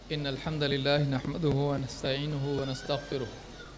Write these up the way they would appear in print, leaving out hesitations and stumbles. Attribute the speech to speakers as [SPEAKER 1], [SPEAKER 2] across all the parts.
[SPEAKER 1] إن الحمد لله نحمده ونستعينه ونستغفره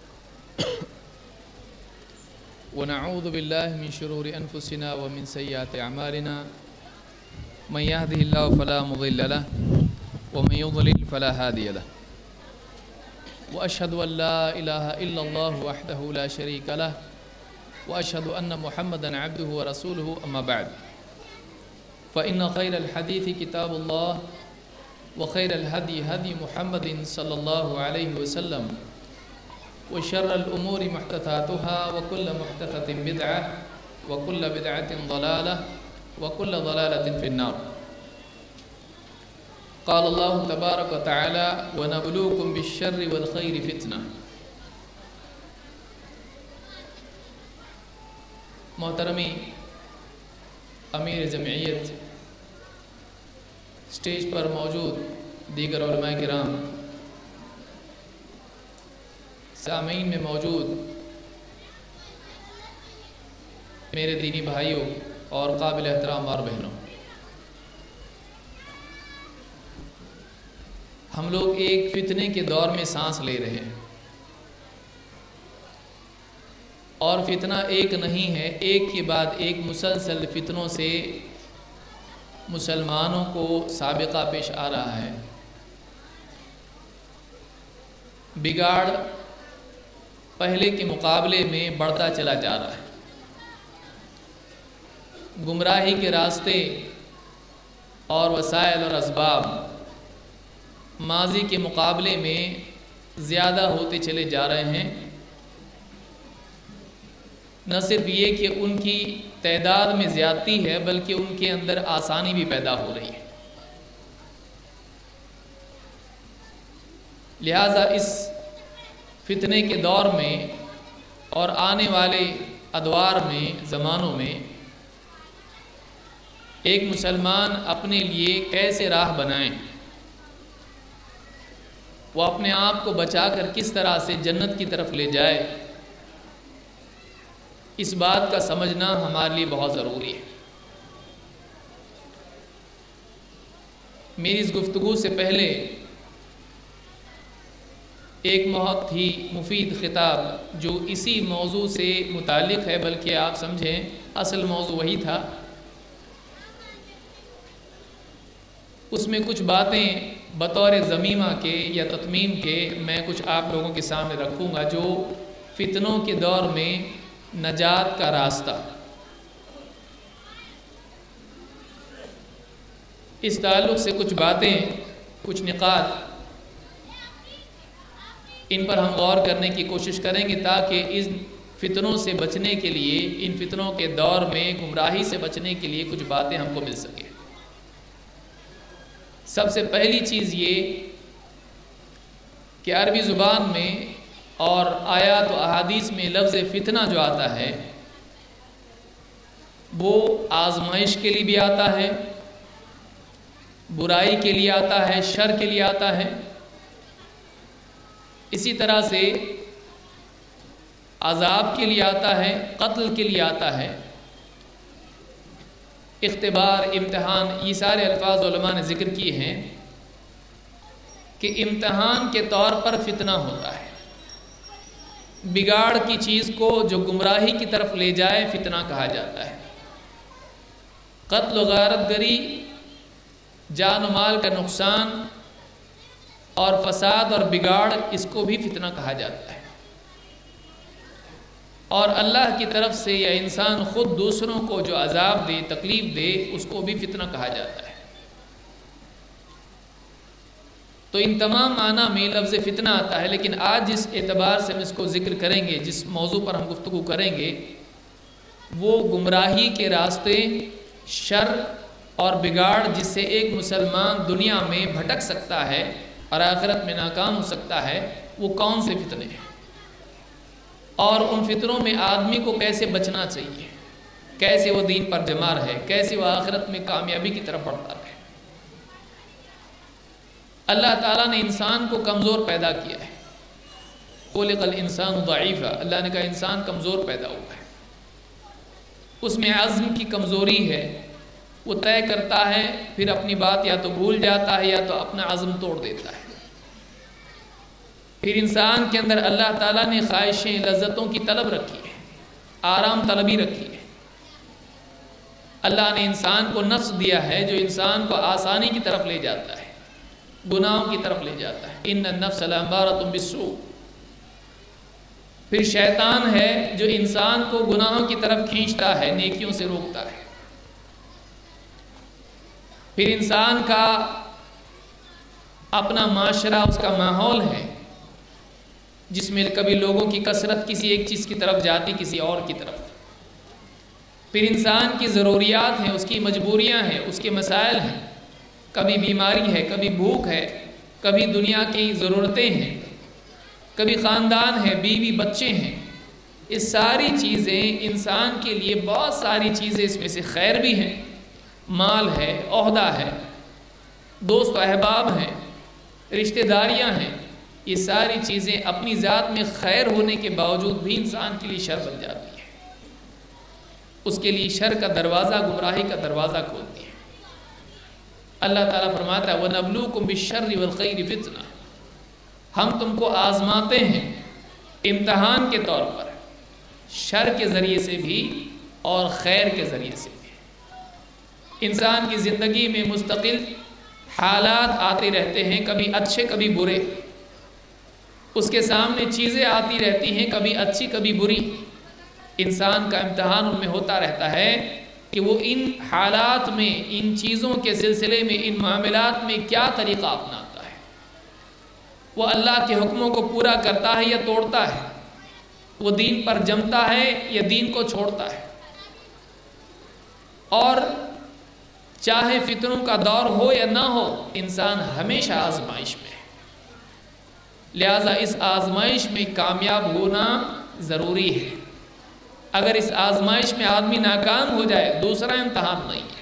[SPEAKER 1] ونعوذ بالله من شرور أنفسنا ومن سيئات أعمالنا من يهده الله فلا مضل له ومن يضلل فلا هادي له وأشهد أن لا إله إلا الله وحده لا شريك له وأشهد أن محمدًا عبده ورسوله أما بعد فإن خير الحديث كتاب الله وخير الهدي هدي محمد صلى الله عليه وسلم وشر الأمور محدثاتها وكل محدثة بدعة وكل بدعة ضلالة وكل ضلالة في النار. قال الله تبارك وتعالى ونبلوكم بالشر والخير فتنة. محترمی امیر جمعیت، اسٹیج پر موجود دیگر علماء کرام، سامعین میں موجود میرے دینی بھائیوں اور قابل احترام اور بہنوں، ہم لوگ ایک فتنے کے دور میں سانس لے رہے ہیں، اور فتنہ ایک نہیں ہے، ایک کے بعد ایک مسلسل فتنوں سے مسلمانوں کو سابقہ پیش آ رہا ہے۔ بگاڑ پہلے کے مقابلے میں بڑھتا چلا جا رہا ہے، گمراہی کے راستے اور وسائل اور اسباب ماضی کے مقابلے میں زیادہ ہوتے چلے جا رہے ہیں۔ نہ صرف یہ کہ ان کی تعداد میں زیادتی ہے، بلکہ ان کے اندر آسانی بھی پیدا ہو رہی ہے۔ لہٰذا اس فتنے کے دور میں اور آنے والے ادوار میں، زمانوں میں، ایک مسلمان اپنے لیے کیسے راہ بنائیں، وہ اپنے آپ کو بچا کر کس طرح سے جنت کی طرف لے جائے، اس بات کا سمجھنا ہمارے لیے بہت ضروری ہے۔ میری اس گفتگو سے پہلے ایک بہت ہی مفید خطاب جو اسی موضوع سے متعلق ہے، بلکہ آپ سمجھیں اصل موضوع وہی تھا، اس میں کچھ باتیں بطور ضمیمہ کے یا تتمیم کے میں کچھ آپ لوگوں کے سامنے رکھوں گا، جو فتنوں کے دور میں نجات کا راستہ، اس تعلق سے کچھ باتیں، کچھ نقاط، ان پر ہم غور کرنے کی کوشش کریں گے تاکہ ان فتنوں سے بچنے کے لیے، ان فتنوں کے دور میں گمراہی سے بچنے کے لیے کچھ باتیں ہم کو مل سکیں۔ سب سے پہلی چیز یہ کہ عربی زبان میں اور آیات و احادیث میں لفظ فتنہ جو آتا ہے وہ آزمائش کے لیے بھی آتا ہے، برائی کے لیے آتا ہے، شر کے لیے آتا ہے، اسی طرح سے عذاب کے لیے آتا ہے، قتل کے لیے آتا ہے، اختبار، امتحان، یہ سارے الفاظ علماء نے ذکر کیے ہیں کہ امتحان کے طور پر فتنہ ہوتا ہے۔ بگاڑ کی چیز کو جو گمراہی کی طرف لے جائے فتنہ کہا جاتا ہے۔ قتل و غارت گری، جان و مال کا نقصان اور فساد اور بگاڑ، اس کو بھی فتنہ کہا جاتا ہے۔ اور اللہ کی طرف سے یا انسان خود دوسروں کو جو عذاب دے، تکلیف دے، اس کو بھی فتنہ کہا جاتا ہے۔ تو ان تمام معنی میں لفظ فتنہ آتا ہے، لیکن آج جس اعتبار سے ہم اس کو ذکر کریں گے، جس موضوع پر ہم گفتگو کریں گے، وہ گمراہی کے راستے، شر اور بگاڑ جس سے ایک مسلمان دنیا میں بھٹک سکتا ہے اور آخرت میں ناکام ہو سکتا ہے، وہ کون سے فتنے ہیں، اور ان فتنوں میں آدمی کو کیسے بچنا چاہیے، کیسے وہ دین پر جمع رہے، کیسے وہ آخرت میں کامیابی کی طرف بڑھتا رہے۔ اللہ تعالیٰ نے انسان کو کمزور پیدا کیا ہے، خلق الانسان ضعیفا، اللہ نے کہا انسان کمزور پیدا ہوا ہے، اس میں عزم کی کمزوری ہے، وہ طے کرتا ہے پھر اپنی بات یا تو بھول جاتا ہے یا تو اپنا عزم توڑ دیتا ہے۔ پھر انسان کے اندر اللہ تعالیٰ نے خواہشیں لذتوں کی طلب رکھی ہے، آرام طلبی رکھی ہے۔ اللہ نے انسان کو نفس دیا ہے جو انسان کو آسانی کی طرف لے جاتا ہے، گناہوں کی طرف لے جاتا ہے۔ ان النفس لامارۃ بالسوء۔ پھر شیطان ہے جو انسان کو گناہوں کی طرف کھینچتا ہے، نیکیوں سے روکتا ہے۔ پھر انسان کا اپنا معاشرہ، اس کا ماحول ہے جس میں کبھی لوگوں کی کثرت کسی ایک چیز کی طرف جاتی، کسی اور کی طرف۔ پھر انسان کی ضروریات ہیں، اس کی مجبوریاں ہیں، اس کے مسائل ہیں، کبھی بیماری ہے، کبھی بھوک ہے، کبھی دنیا کی ضرورتیں ہیں، کبھی خاندان ہے، بیوی بچے ہیں۔ یہ ساری چیزیں انسان کے لیے بہت ساری چیزیں، اس میں سے خیر بھی ہیں، مال ہے، عہدہ ہے، دوست و احباب ہیں، رشتہ داریاں ہیں۔ یہ ساری چیزیں اپنی ذات میں خیر ہونے کے باوجود بھی انسان کے لیے شر بن جاتی ہے، اس کے لیے شر کا دروازہ، گمراہی کا دروازہ کھولتی ہے۔ اللہ تعالیٰ فرماتا ہے وَنَبْلُوكُمْ بِالشَّرِّ وَالْخَيْرِ فِتْنَةً۔ ہم تم کو آزماتے ہیں امتحان کے طور پر، شر کے ذریعے سے بھی اور خیر کے ذریعے سے بھی۔ انسان کی زندگی میں مستقل حالات آتے رہتے ہیں، کبھی اچھے کبھی برے، اس کے سامنے چیزیں آتی رہتی ہیں، کبھی اچھی کبھی بری۔ انسان کا امتحان ان میں ہوتا رہتا ہے کہ وہ ان حالات میں، ان چیزوں کے سلسلے میں، ان معاملات میں کیا طریقہ اپناتا ہے۔ وہ اللہ کے حکموں کو پورا کرتا ہے یا توڑتا ہے، وہ دین پر جمتا ہے یا دین کو چھوڑتا ہے۔ اور چاہے فتنوں کا دور ہو یا نہ ہو، انسان ہمیشہ آزمائش میں ہے۔ لہذا اس آزمائش میں کامیاب ہونا ضروری ہے۔ اگر اس آزمائش میں آدمی ناکام ہو جائے، دوسرا امتحان نہیں ہے۔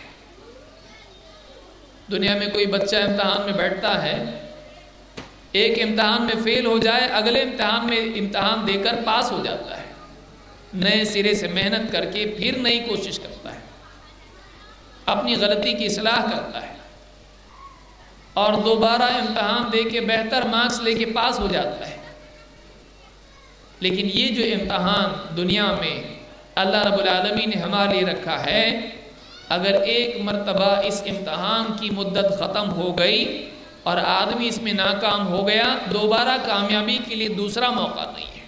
[SPEAKER 1] دنیا میں کوئی بچہ امتحان میں بیٹھتا ہے، ایک امتحان میں فیل ہو جائے، اگلے امتحان میں امتحان دے کر پاس ہو جاتا ہے، نئے سرے سے محنت کر کے پھر نئی کوشش کرتا ہے، اپنی غلطی کی اصلاح کرتا ہے، اور دوبارہ امتحان دے کے بہتر مارکس لے کے پاس ہو جاتا ہے۔ لیکن یہ جو امتحان دنیا میں اللہ رب العالمین نے ہمارے لیے رکھا ہے، اگر ایک مرتبہ اس امتحان کی مدت ختم ہو گئی اور آدمی اس میں ناکام ہو گیا، دوبارہ کامیابی کے لیے دوسرا موقع نہیں ہے۔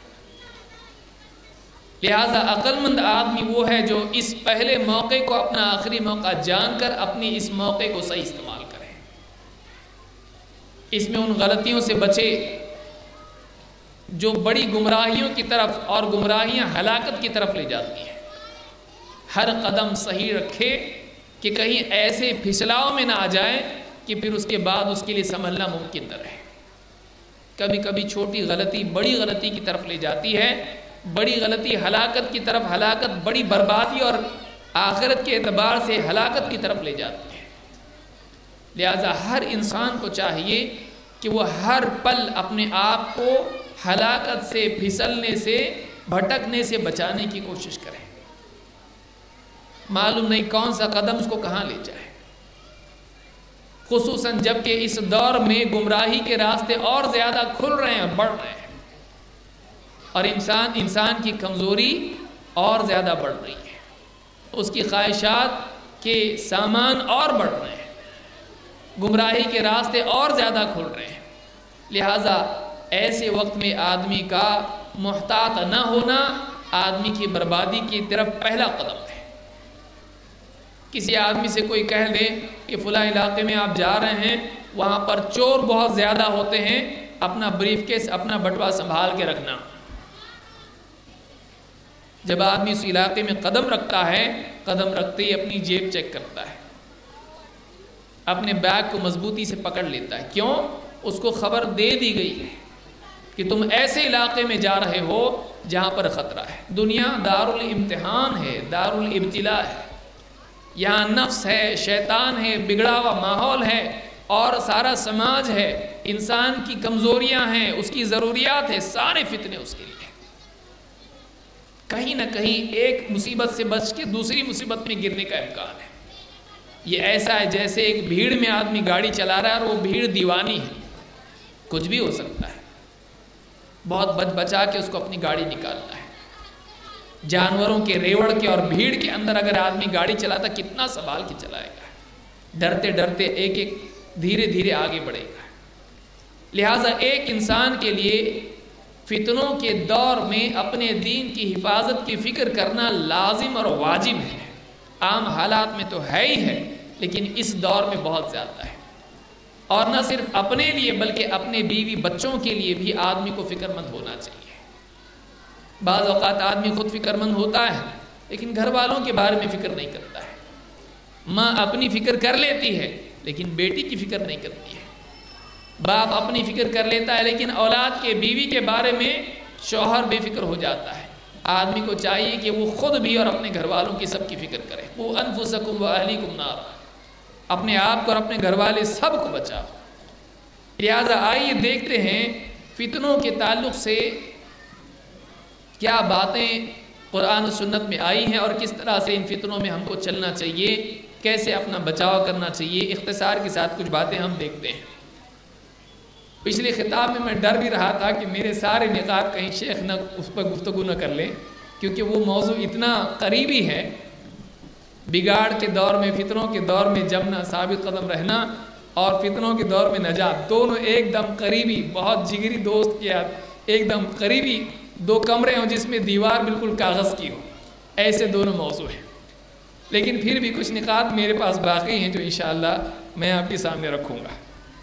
[SPEAKER 1] لہذا عقل مند آدمی وہ ہے جو اس پہلے موقع کو اپنا آخری موقع جان کر اپنی اس موقع کو صحیح استعمال کرے، اس میں ان غلطیوں سے بچے جو بڑی گمراہیوں کی طرف، اور گمراہیاں ہلاکت کی طرف لے جاتی ہیں۔ ہر قدم صحیح رکھے کہ کہیں ایسے پھسلاؤ میں نہ آ جائے کہ پھر اس کے بعد اس کے لیے سنبھلنا ممکن نہ رہے۔ کبھی کبھی چھوٹی غلطی بڑی غلطی کی طرف لے جاتی ہے، بڑی غلطی ہلاکت کی طرف، ہلاکت بڑی بربادی اور آخرت کے اعتبار سے ہلاکت کی طرف لے جاتی ہے۔ لہذا ہر انسان کو چاہیے کہ وہ ہر پل اپنے آپ کو ہلاکت سے، پھسلنے سے، بھٹکنے سے بچانے کی کوشش کرے۔ معلوم نہیں کون سا قدم اس کو کہاں لے جائے، خصوصاً جب کہ اس دور میں گمراہی کے راستے اور زیادہ کھل رہے ہیں، بڑھ رہے ہیں، اور انسان کی کمزوری اور زیادہ بڑھ رہی ہے، اس کی خواہشات کے سامان اور بڑھ رہے ہیں، گمراہی کے راستے اور زیادہ کھل رہے ہیں۔ لہٰذا ایسے وقت میں آدمی کا محتاط نہ ہونا آدمی کی بربادی کی طرف پہلا قدم ہے۔ کسی آدمی سے کوئی کہہ دے کہ فلاں علاقے میں آپ جا رہے ہیں، وہاں پر چور بہت زیادہ ہوتے ہیں، اپنا بریف کیس، اپنا بٹوا سنبھال کے رکھنا۔ جب آدمی اس علاقے میں قدم رکھتا ہے، قدم رکھتے ہی اپنی جیب چیک کرتا ہے، اپنے بیگ کو مضبوطی سے پکڑ لیتا ہے۔ کیوں؟ اس کو خبر دے دی گئی ہے کہ تم ایسے علاقے میں جا رہے ہو جہاں پر خطرہ ہے۔ دنیا دار الامتحان ہے، دار الابتلاء ہے، یہاں نفس ہے، شیطان ہے، بگڑا ہوا ماحول ہے، اور سارا سماج ہے، انسان کی کمزوریاں ہیں، اس کی ضروریات ہیں، سارے فتنے اس کے لیے۔ کہیں نہ کہیں ایک مصیبت سے بچ کے دوسری مصیبت میں گرنے کا امکان ہے۔ یہ ایسا ہے جیسے ایک بھیڑ میں آدمی گاڑی چلا رہا ہے اور وہ بھیڑ دیوانی ہے، کچھ بھی ہو سکتا ہے۔ بہت بچ بچا کے اس کو اپنی گاڑی نکالنا ہے۔ جانوروں کے ریوڑ کے اور بھیڑ کے اندر اگر آدمی گاڑی چلاتا کتنا سنبھال کے چلائے گا، ڈرتے ڈرتے ایک ایک دھیرے دھیرے آگے بڑھے گا۔ لہٰذا ایک انسان کے لیے فتنوں کے دور میں اپنے دین کی حفاظت کی فکر کرنا لازم اور واجب ہے۔ عام حالات میں تو ہے ہی ہے، لیکن اس دور میں بہت زیادہ ہے۔ اور نہ صرف اپنے لیے بلکہ اپنے بیوی بچوں کے لیے بھی آدمی کو فکر مند ہونا چاہیے۔ بعض اوقات آدمی خود فکر مند ہوتا ہے لیکن گھر والوں کے بارے میں فکر نہیں کرتا ہے۔ ماں اپنی فکر کر لیتی ہے لیکن بیٹی کی فکر نہیں کرتی ہے۔ باپ اپنی فکر کر لیتا ہے لیکن اولاد کے بیوی کے بارے میں شوہر بے فکر ہو جاتا ہے۔ آدمی کو چاہیے کہ وہ خود بھی اور اپنے گھر والوں کی سب کی فکر کرے۔ وہ انفسکم و اہلیکم نار، اپنے آپ کو اور اپنے گھر والے سب کو بچاؤ۔ لہٰذا آئیے دیکھتے ہیں فتنوں کے تعلق سے کیا باتیں قرآن و سنت میں آئی ہیں اور کس طرح سے ان فتنوں میں ہم کو چلنا چاہیے، کیسے اپنا بچاؤ کرنا چاہیے۔ اختصار کے ساتھ کچھ باتیں ہم دیکھتے ہیں۔ پچھلے خطاب میں ڈر بھی رہا تھا کہ میرے سارے نکات کہیں شیخ نہ اس پر گفتگو نہ کر لیں، کیونکہ وہ موضوع اتنا قریبی ہے۔ بگاڑ کے دور میں، فتنوں کے دور میں جمنا، ثابت قدم رہنا اور فتنوں کے دور میں نجات، دونوں ایک دم قریبی، بہت جگری دوست کے ایک دم قریبی دو کمرے ہوں جس میں دیوار بالکل کاغذ کی ہو، ایسے دونوں موضوع ہیں۔ لیکن پھر بھی کچھ نکات میرے پاس باقی ہیں جو انشاءاللہ میں آپ کے سامنے رکھوں گا۔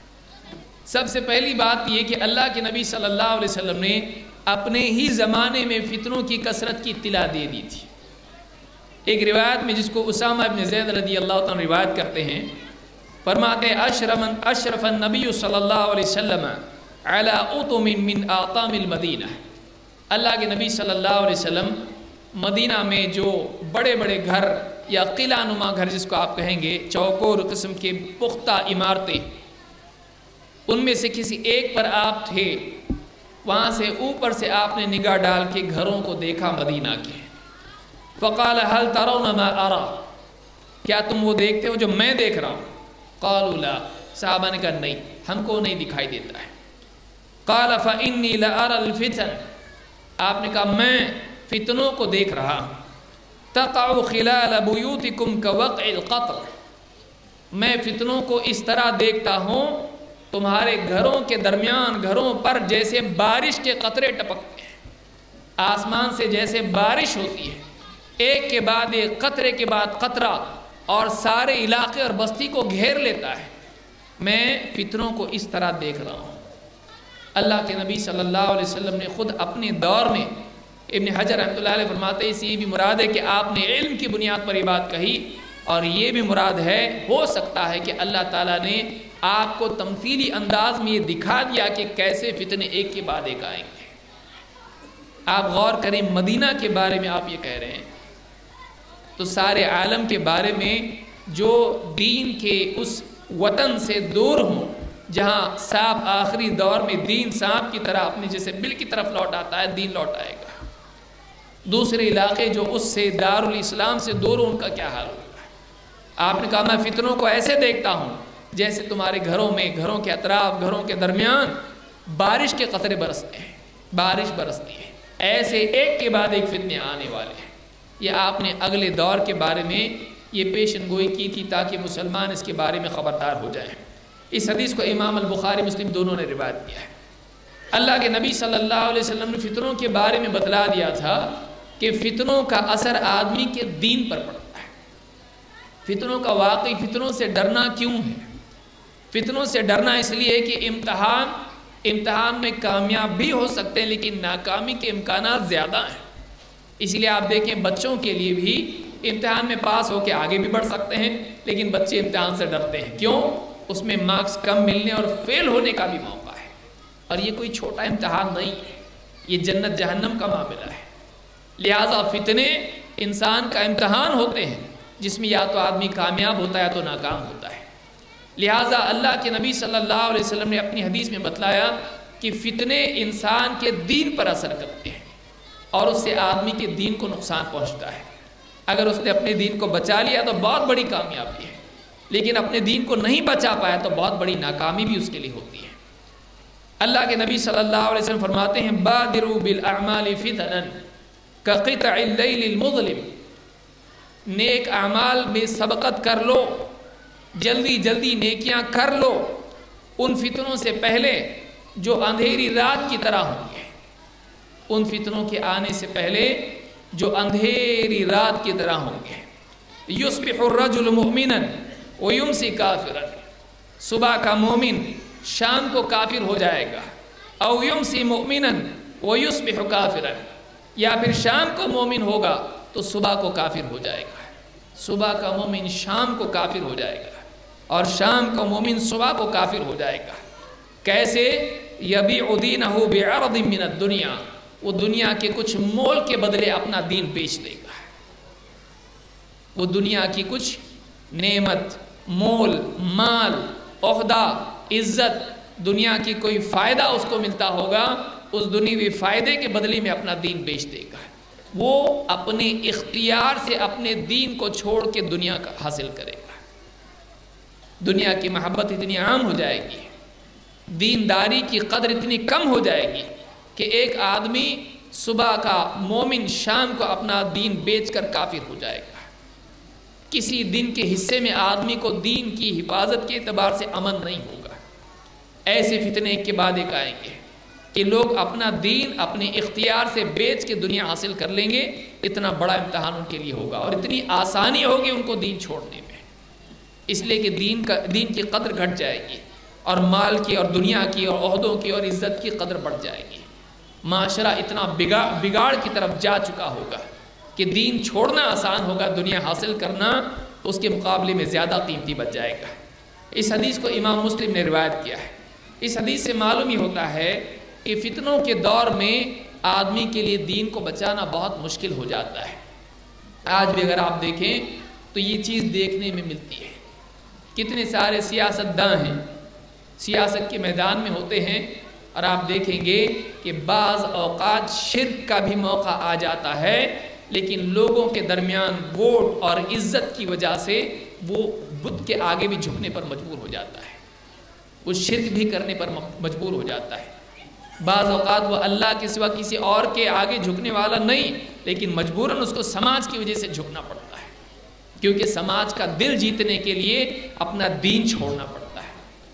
[SPEAKER 1] سب سے پہلی بات یہ کہ اللہ کے نبی صلی اللہ علیہ وسلم نے اپنے ہی زمانے میں فتنوں کی کثرت کی اطلاع دے دی تھی۔ ایک روایت میں جس کو اسامہ ابن زید رضی اللہ عنہ روایت کرتے ہیں، فرماتے ہیں اشرف النبی صلی اللہ علیہ وسلم علی اطم من اطام المدینہ۔ اللہ کے نبی صلی اللہ علیہ وسلم مدینہ میں جو بڑے بڑے گھر یا قلعہ نما گھر جس کو آپ کہیں گے، چوکور قسم کے پختہ عمارتیں، ان میں سے کسی ایک پر آپ تھے، وہاں سے اوپر سے آپ نے نگاہ ڈال کے گھروں کو دیکھا مدینہ کے۔ فقال هل ترون ما ارى، کیا تم وہ دیکھتے ہو جو میں دیکھ رہا ہوں؟ قالوا لا، صحابہ نے کہا نہیں، ہم کو نہیں دکھائی دیتا ہے۔ قال فانی لارى الفتن، آپ نے کہا میں فتنوں کو دیکھ رہا ہوں۔ تقع خلال بیوتکم كوقع القطر، میں فتنوں کو اس طرح دیکھتا ہوں تمہارے گھروں کے درمیان، گھروں پر جیسے بارش کے قطرے ٹپکتے ہیں، آسمان سے جیسے بارش ہوتی ہے، ایک کے بعد ایک، قطرے کے بعد قطرہ، اور سارے علاقے اور بستی کو گھیر لیتا ہے، میں فتنوں کو اس طرح دیکھ رہا ہوں۔ اللہ کے نبی صلی اللہ علیہ وسلم نے خود اپنے دور میں، ابن حجر رحمۃ اللہ علیہ فرماتے ہیں، اس یہ بھی مراد ہے کہ آپ نے علم کی بنیاد پر یہ بات کہی، اور یہ بھی مراد ہے، ہو سکتا ہے کہ اللہ تعالیٰ نے آپ کو تمثیلی انداز میں یہ دکھا دیا کہ کیسے فتنے ایک کے بعد ایک آئیں گے۔ آپ غور کریں، مدینہ کے بارے میں آپ یہ کہہ رہے ہیں تو سارے عالم کے بارے میں جو دین کے اس وطن سے دور ہوں جہاں سانپ آخری دور میں دین سانپ کی طرح اپنے جیسے بل کی طرف لوٹ آتا ہے، دین لوٹ آئے گا۔ دوسرے علاقے جو اس سے دارالاسلام سے دور ہوں، ان کا کیا حال ہوگا؟ آپ نے کہا میں فتنوں کو ایسے دیکھتا ہوں جیسے تمہارے گھروں میں، گھروں کے اطراف، گھروں کے درمیان بارش کے قطرے برستے ہیں، بارش برستی ہے، ایسے ایک کے بعد ایک فتنے آنے والے ہیں۔ یہ آپ نے اگلے دور کے بارے میں یہ پیشن گوئی کی تھی تاکہ مسلمان اس کے بارے میں خبردار ہو جائیں۔ اس حدیث کو امام البخاری مسلم دونوں نے روایت کیا ہے۔ اللہ کے نبی صلی اللہ علیہ وسلم نے فتنوں کے بارے میں بتلا دیا تھا کہ فتنوں کا اثر آدمی کے دین پر پڑتا ہے۔ فتنوں کا واقعی فتنوں سے ڈرنا کیوں ہے؟ فتنوں سے ڈرنا اس لیے کہ امتحان میں کامیاب بھی ہو سکتے ہیں لیکن ناکامی کے امکانات زیادہ ہیں۔ اس لیے آپ دیکھیں بچوں کے لیے بھی امتحان میں پاس ہو کے آگے بھی بڑھ سکتے ہیں، لیکن بچے امتحان سے ڈرتے ہیں۔ کیوں؟ اس میں مارکس کم ملنے اور فیل ہونے کا بھی موقع ہے، اور یہ کوئی چھوٹا امتحان نہیں ہے، یہ جنت جہنم کا معاملہ ہے۔ لہٰذا فتنے انسان کا امتحان ہوتے ہیں جس میں یا تو آدمی کامیاب ہوتا ہے یا تو ناکام ہوتا ہے۔ لہٰذا اللہ کے نبی صلی اللہ علیہ وسلم نے اپنی حدیث میں بتلایا کہ فتنے انسان کے دین پر اثر کرتے ہیں اور اس سے آدمی کے دین کو نقصان پہنچتا ہے۔ اگر اس نے اپنے دین کو بچا لیا تو بہت بڑی کامیابی ہے، لیکن اپنے دین کو نہیں بچا پایا تو بہت بڑی ناکامی بھی اس کے لیے ہوتی ہے۔ اللہ کے نبی صلی اللہ علیہ وسلم فرماتے ہیں بادروا بالاعمال فتنا کقطع اللیل المظلم، نیک اعمال میں سبقت کر لو، جلدی جلدی نیکیاں کر لو ان فتنوں سے پہلے جو اندھیری رات کی طرح ہوں گے، ان فتنوں کے آنے سے پہلے جو اندھیری رات کی طرح ہوں گے۔ یصبح الرجل مؤمنا ویمسی کافرا، صبح کا مومن شام کو کافر ہو جائے گا، او یمسی مؤمنا ویصبح کافرا، یا پھر شام کو مومن ہوگا تو صبح کو کافر ہو جائے گا، صبح کا مومن شام کو کافر ہو جائے گا اور شام کا مومن صبح کو کافر ہو جائے گا۔ کیسے؟ یبیع دینہ بعرض من الدنیا، وہ دنیا کے کچھ مول کے بدلے اپنا دین بیچ دے گا، وہ دنیا کی کچھ نعمت، مول، مال، عہدہ، عزت، دنیا کی کوئی فائدہ اس کو ملتا ہوگا، اس دنیوی فائدے کے بدلے میں اپنا دین بیچ دے گا۔ وہ اپنے اختیار سے اپنے دین کو چھوڑ کے دنیا کا حاصل کرے گا۔ دنیا کی محبت اتنی عام ہو جائے گی، دینداری کی قدر اتنی کم ہو جائے گی کہ ایک آدمی صبح کا مومن شام کو اپنا دین بیچ کر کافر ہو جائے گا۔ کسی دن کے حصے میں آدمی کو دین کی حفاظت کے اعتبار سے امن نہیں ہوگا۔ ایسے فتنے ایک کے بعد ایک آئیں گے کہ لوگ اپنا دین اپنے اختیار سے بیچ کے دنیا حاصل کر لیں گے۔ اتنا بڑا امتحان ان کے لیے ہوگا اور اتنی آسانی ہوگی ان کو دین چھوڑنے میں، اس لیے کہ دین کی قدر گھٹ جائے گی اور مال کی اور دنیا کی اور عہدوں کی اور عزت کی قدر بڑھ جائے گی۔ معاشرہ اتنا بگاڑ کی طرف جا چکا ہوگا کہ دین چھوڑنا آسان ہوگا، دنیا حاصل کرنا اس کے مقابلے میں زیادہ قیمتی بچ جائے گا۔ اس حدیث کو امام مسلم نے روایت کیا ہے۔ اس حدیث سے معلوم ہی ہوتا ہے کہ فتنوں کے دور میں آدمی کے لیے دین کو بچانا بہت مشکل ہو جاتا ہے۔ آج بھی اگر آپ دیکھیں تو یہ چیز دیکھنے میں ملتی ہے، کتنے سارے سیاستداں ہیں، سیاست کے میدان میں ہوتے ہیں اور آپ دیکھیں گے کہ بعض اوقات شرک کا بھی موقع آ جاتا ہے، لیکن لوگوں کے درمیان ووٹ اور عزت کی وجہ سے وہ بت کے آگے بھی جھکنے پر مجبور ہو جاتا ہے، وہ شرک بھی کرنے پر مجبور ہو جاتا ہے۔ بعض اوقات وہ اللہ کے سوا کسی اور کے آگے جھکنے والا نہیں، لیکن مجبوراً اس کو سماج کی وجہ سے جھکنا پڑتا ہے، کیونکہ سماج کا دل جیتنے کے لیے اپنا دین چھوڑنا پڑتا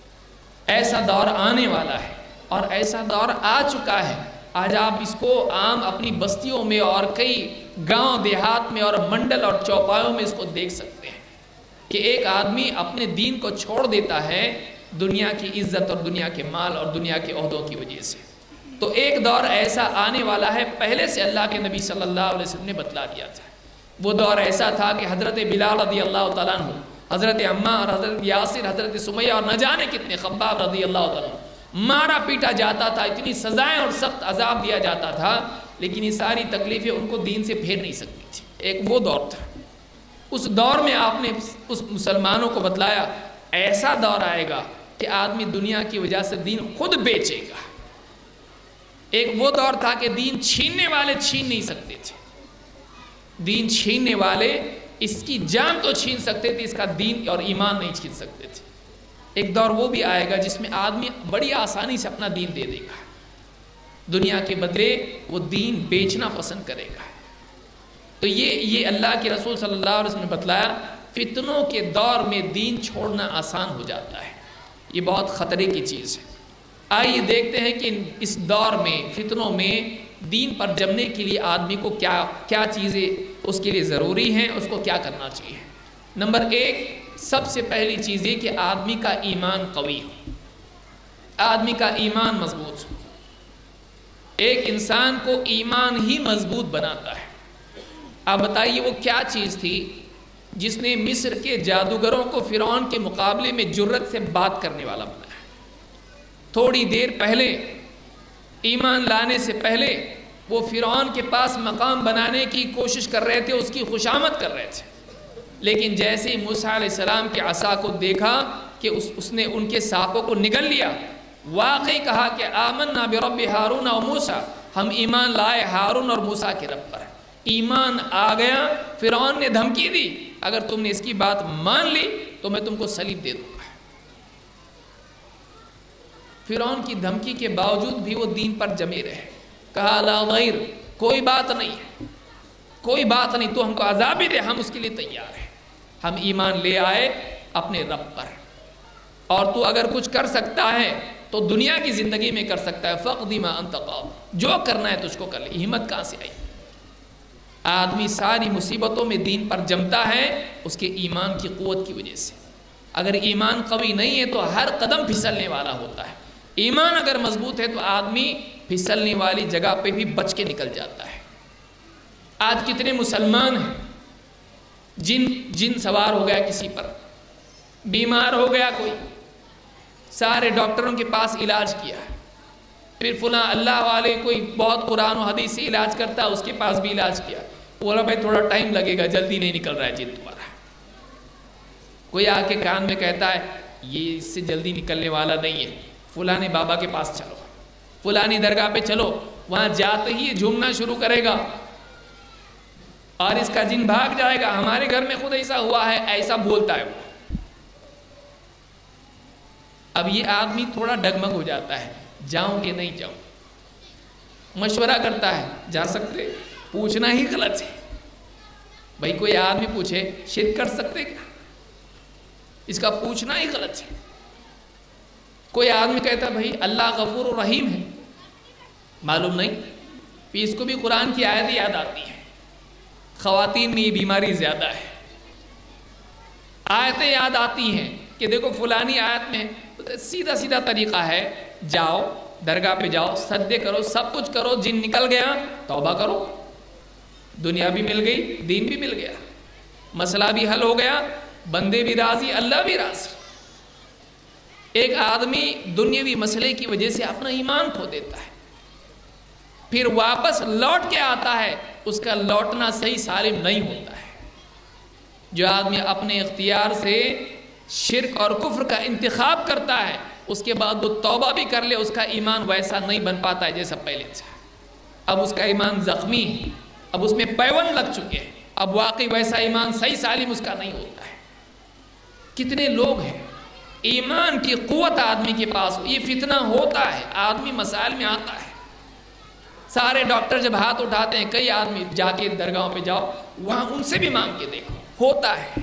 [SPEAKER 1] ہے۔ ایسا دور آنے والا ہے اور ایسا دور آ چکا ہے۔ آج آپ اس کو عام اپنی بستیوں میں اور کئی گاؤں دیہات میں اور منڈل اور چوپایوں میں اس کو دیکھ سکتے ہیں کہ ایک آدمی اپنے دین کو چھوڑ دیتا ہے دنیا کی عزت اور دنیا کے مال اور دنیا کے عہدوں کی وجہ سے۔ تو ایک دور ایسا آنے والا ہے، پہلے سے اللہ کے نبی صلی اللہ علیہ وسلم نے بتلا دیا تھا۔ وہ دور ایسا تھا کہ حضرت بلال رضی اللہ تعالیٰ عنہ، حضرت عمار، حضرت یاسر، حضرت سمیہ اور نہ جانے کتنے، خباب رضی اللہ تعالیٰ عنہ، مارا پیٹا جاتا تھا، اتنی سزائیں اور سخت عذاب دیا جاتا تھا، لیکن یہ ساری تکلیفیں ان کو دین سے پھیر نہیں سکتی تھی۔ ایک وہ دور تھا، اس دور میں آپ نے اس مسلمانوں کو بتلایا ایسا دور آئے گا کہ آدمی دنیا کی وجہ سے دین خود بیچے گا۔ ایک وہ دور تھا کہ دین چھیننے والے چھین نہیں سکتے تھے، دین چھیننے والے اس کی جان تو چھین سکتے تھے، اس کا دین اور ایمان نہیں چھین سکتے تھے۔ ایک دور وہ بھی آئے گا جس میں آدمی بڑی آسانی سے اپنا دین دے دے گا، دنیا کے بدلے وہ دین بیچنا پسند کرے گا۔ تو یہ اللہ کے رسول صلی اللہ علیہ وسلم نے بتلایا، فتنوں کے دور میں دین چھوڑنا آسان ہو جاتا ہے، یہ بہت خطرے کی چیز ہے۔ آئیے دیکھتے ہیں کہ اس دور میں فتنوں میں دین پر جمنے کے لیے آدمی کو کیا چیزیں اس کے لیے ضروری ہیں، اس کو کیا کرنا چاہیے۔ نمبر ایک، سب سے پہلی چیز یہ کہ آدمی کا ایمان قوی ہو، آدمی کا ایمان مضبوط ہو۔ ایک انسان کو ایمان ہی مضبوط بناتا ہے۔ آپ بتائیے وہ کیا چیز تھی جس نے مصر کے جادوگروں کو فرعون کے مقابلے میں جرت سے بات کرنے والا بنایا؟ تھوڑی دیر پہلے، ایمان لانے سے پہلے، وہ فرعون کے پاس مقام بنانے کی کوشش کر رہے تھے، اس کی خوشامد کر رہے تھے، لیکن جیسے ہی موسیٰ علیہ السلام کے عصا کو دیکھا کہ اس نے ان کے سانپوں کو نگل لیا، واقعی کہا کہ آمنا برب ہارون و موسیٰ، ہم ایمان لائے ہارون اور موسیٰ کے رب پر۔ ایمان آ گیا۔ فرعون نے دھمکی دی، اگر تم نے اس کی بات مان لی تو میں تم کو صلیب دے دوں گا۔ فرعون کی دھمکی کے باوجود بھی وہ دین پر جمے رہے. کہا لا غیر، کوئی بات نہیں ہے، کوئی بات نہیں، تو ہم کو عذاب بھی دے، ہم اس کے لیے تیار ہیں. ہم ایمان لے آئے اپنے رب پر، اور تو اگر کچھ کر سکتا ہے تو دنیا کی زندگی میں کر سکتا ہے. فَاقْضِ مَا أَنْتَ قَاضٍ، جو کرنا ہے تجھ کو کر لے. ہمت کہاں سے آئی؟ آدمی ساری مصیبتوں میں دین پر جمتا ہے اس کے ایمان کی قوت کی وجہ سے. اگر ایمان قوی نہیں ہے تو ہر قدم پھسلنے والا ہوتا ہے. ایمان اگر مضبوط ہے تو آدمی پھسلنے والی جگہ پہ بھی بچ کے نکل جاتا ہے. آج کتنے مسلمان ہیں جن سوار ہو گیا کسی پر، بیمار ہو گیا کوئی، سارے ڈاکٹروں کے پاس علاج کیا، پھر فلاں اللہ والے کوئی بہت قرآن و حدیث سے علاج کرتا ہے، اس کے پاس بھی علاج کیا، بولا بھائی تھوڑا ٹائم لگے گا، جلدی نہیں نکل رہا ہے جن تمہارا. کوئی آ کے کان میں کہتا ہے یہ اس سے جلدی نکلنے والا نہیں ہے، فلانے بابا کے پاس چلو، فلانی درگاہ پہ چلو. وہاں جاتے ہی جھومنا شروع کرے گا اور اس کا جن بھاگ جائے گا. ہمارے گھر میں خود ایسا ہوا ہے، ایسا بولتا ہے وہ. اب یہ آدمی تھوڑا ڈگمگ ہو جاتا ہے، جاؤں کہ نہیں جاؤں. مشورہ کرتا ہے، جا سکتے، پوچھنا ہی غلط ہے. بھائی کوئی آدمی پوچھے شرک کر سکتے کیا، اس کا پوچھنا ہی غلط ہے. کوئی آدمی کہتا بھائی اللہ غفور و رحیم ہے، معلوم نہیں، پھر اس کو بھی قرآن کی آیت یاد آتی ہے. خواتین میں یہ بیماری زیادہ ہے، آیتیں یاد آتی ہیں کہ دیکھو فلانی آیت میں سیدھا سیدھا طریقہ ہے، جاؤ درگاہ پہ جاؤ، سجدے کرو، سب کچھ کرو، جن نکل گیا توبہ کرو، دنیا بھی مل گئی، دین بھی مل گیا، مسئلہ بھی حل ہو گیا، بندے بھی راضی، اللہ بھی راضی. ایک آدمی دنیاوی مسئلے کی وجہ سے اپنا ایمان کھو دیتا ہے، پھر واپس لوٹ کے آتا ہے، اس کا لوٹنا صحیح سالم نہیں ہوتا ہے. جو آدمی اپنے اختیار سے شرک اور کفر کا انتخاب کرتا ہے، اس کے بعد وہ توبہ بھی کر لے، اس کا ایمان ویسا نہیں بن پاتا ہے جیسا پہلے تھا. اب اس کا ایمان زخمی ہے، اب اس میں پیون لگ چکے ہیں، اب واقعی ویسا ایمان صحیح سالم اس کا نہیں ہوتا ہے. کتنے لوگ ہیں ایمان کی قوت آدمی کے پاس، یہ فتنہ ہوتا ہے، آدمی مسائل میں آتا ہے. سارے ڈاکٹر جب ہاتھ اٹھاتے ہیں، کئی آدمی جا کے درگاہوں پہ جاؤ، وہاں ان سے بھی مانگ کے دیکھو، ہوتا ہے.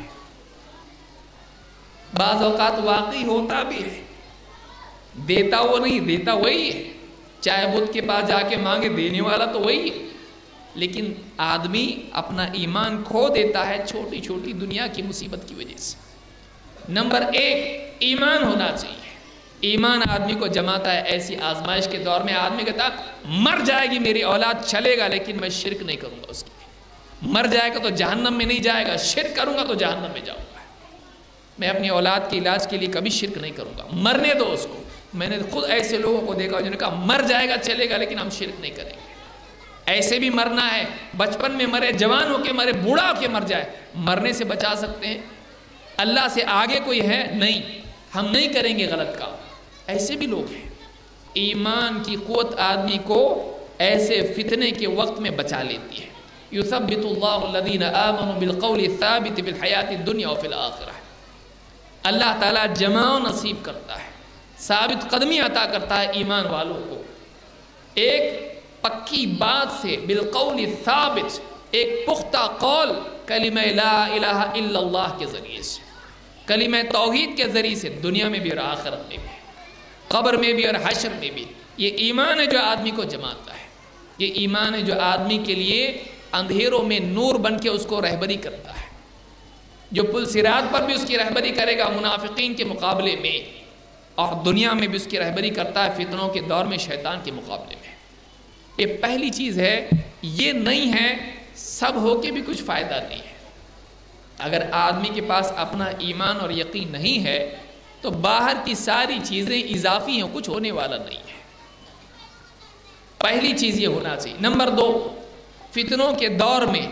[SPEAKER 1] بعض اوقات واقعی ہوتا بھی ہے، دیتا وہ نہیں، دیتا وہی ہے. چاہے بدھ کے پاس جا کے مانگے، دینے والا تو وہی ہے. لیکن آدمی اپنا ایمان کھو دیتا ہے چھوٹی چھوٹی دنیا کی مصیبت کی وجہ سے. نمبر 1 ایمان ہونا چاہیے. ایمان آدمی کو جماتا ہے. ایسی آزمائش کے دور میں آدمی کہتا مر جائے گی میری اولاد، چلے گا لیکن میں شرک نہیں کروں گا. اس کی مر جائے گا تو جہنم میں نہیں جائے گا، شرک کروں گا تو جہنم میں جاؤں گا. میں اپنی اولاد کے علاج کے لیے کبھی شرک نہیں کروں گا، مرنے دو اس کو. میں نے خود ایسے لوگوں کو دیکھا جنہوں نے کہا مر جائے گا چلے گا لیکن ہم شرک نہیں کریں گے. ایسے بھی مرنا ہے، بچپن میں مرے، جوان ہو کے مرے، بوڑھا ہو کے مر جائے، مرنے سے بچا سکتے ہیں. اللہ سے آگے کوئی ہے نہیں، ہم نہیں کریں گے غلط کام. ایسے بھی لوگ ہیں. ایمان کی قوت آدمی کو ایسے فتنے کے وقت میں بچا لیتی ہے. یثبت اللہ الذین آمنوا بالقول الثابت فی الحیات الدنیا وفی الآخرہ. اللہ تعالیٰ جمع و نصیب کرتا ہے، ثابت قدمی عطا کرتا ہے ایمان والوں کو. ایک پکی بات سے، بالقول الثابت، ایک پختہ قول کلمہ لا الہ الا اللہ کے ذریعے سے، کلمہ توحید کے ذریعے سے، دنیا میں بھی اور آخرت میں بھی، قبر میں بھی اور حشر میں بھی. یہ ایمان ہے جو آدمی کو جماتا ہے. یہ ایمان ہے جو آدمی کے لیے اندھیروں میں نور بن کے اس کو رہبری کرتا ہے، جو پل صراط پر بھی اس کی رہبری کرے گا منافقین کے مقابلے میں، اور دنیا میں بھی اس کی رہبری کرتا ہے فتنوں کے دور میں شیطان کے مقابلے میں. یہ پہلی چیز ہے. یہ نہیں ہے سب ہو کے بھی کچھ فائدہ نہیں ہے. اگر آدمی کے پاس اپنا ایمان اور یقین نہیں ہے تو باہر کی ساری چیزیں اضافی ہیں، کچھ ہونے والا نہیں ہے. پہلی چیز یہ ہونا چاہیے. نمبر 2، فتنوں کے دور میں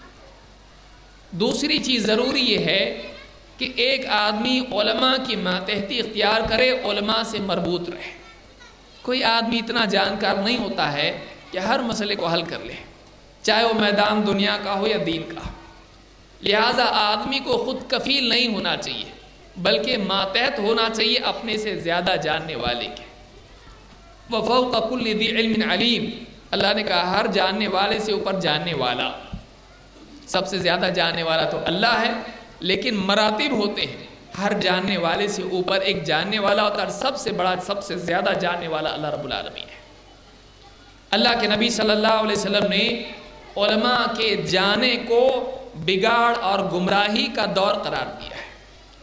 [SPEAKER 1] دوسری چیز ضروری یہ ہے کہ ایک آدمی علماء کی ماتحتی اختیار کرے، علماء سے مربوط رہے. کوئی آدمی اتنا جانکار نہیں ہوتا ہے کہ ہر مسئلے کو حل کر لے، چاہے وہ میدان دنیا کا ہو یا دین کا. لہٰذا آدمی کو خود کفیل نہیں ہونا چاہیے، بلکہ ماتحت ہونا چاہیے اپنے سے زیادہ جاننے والے کے. وَفَوْقَ كُلِّ ذِي عِلْمٍ عَلِيمٍ، اللہ نے کہا ہر جاننے والے سے اوپر جاننے والا، سب سے زیادہ جاننے والا تو اللہ ہے، لیکن مراتب ہوتے ہیں، ہر جاننے والے سے اوپر ایک جاننے والا ہوتا ہے، اور سب سے بڑا سب سے زیادہ جاننے والا اللہ رب العالمین ہے۔ اللہ کے نبی صلی اللہ علیہ وسلم نے علماء کے جانے کو بگاڑ اور گمراہی کا دور قرار دیا ہے۔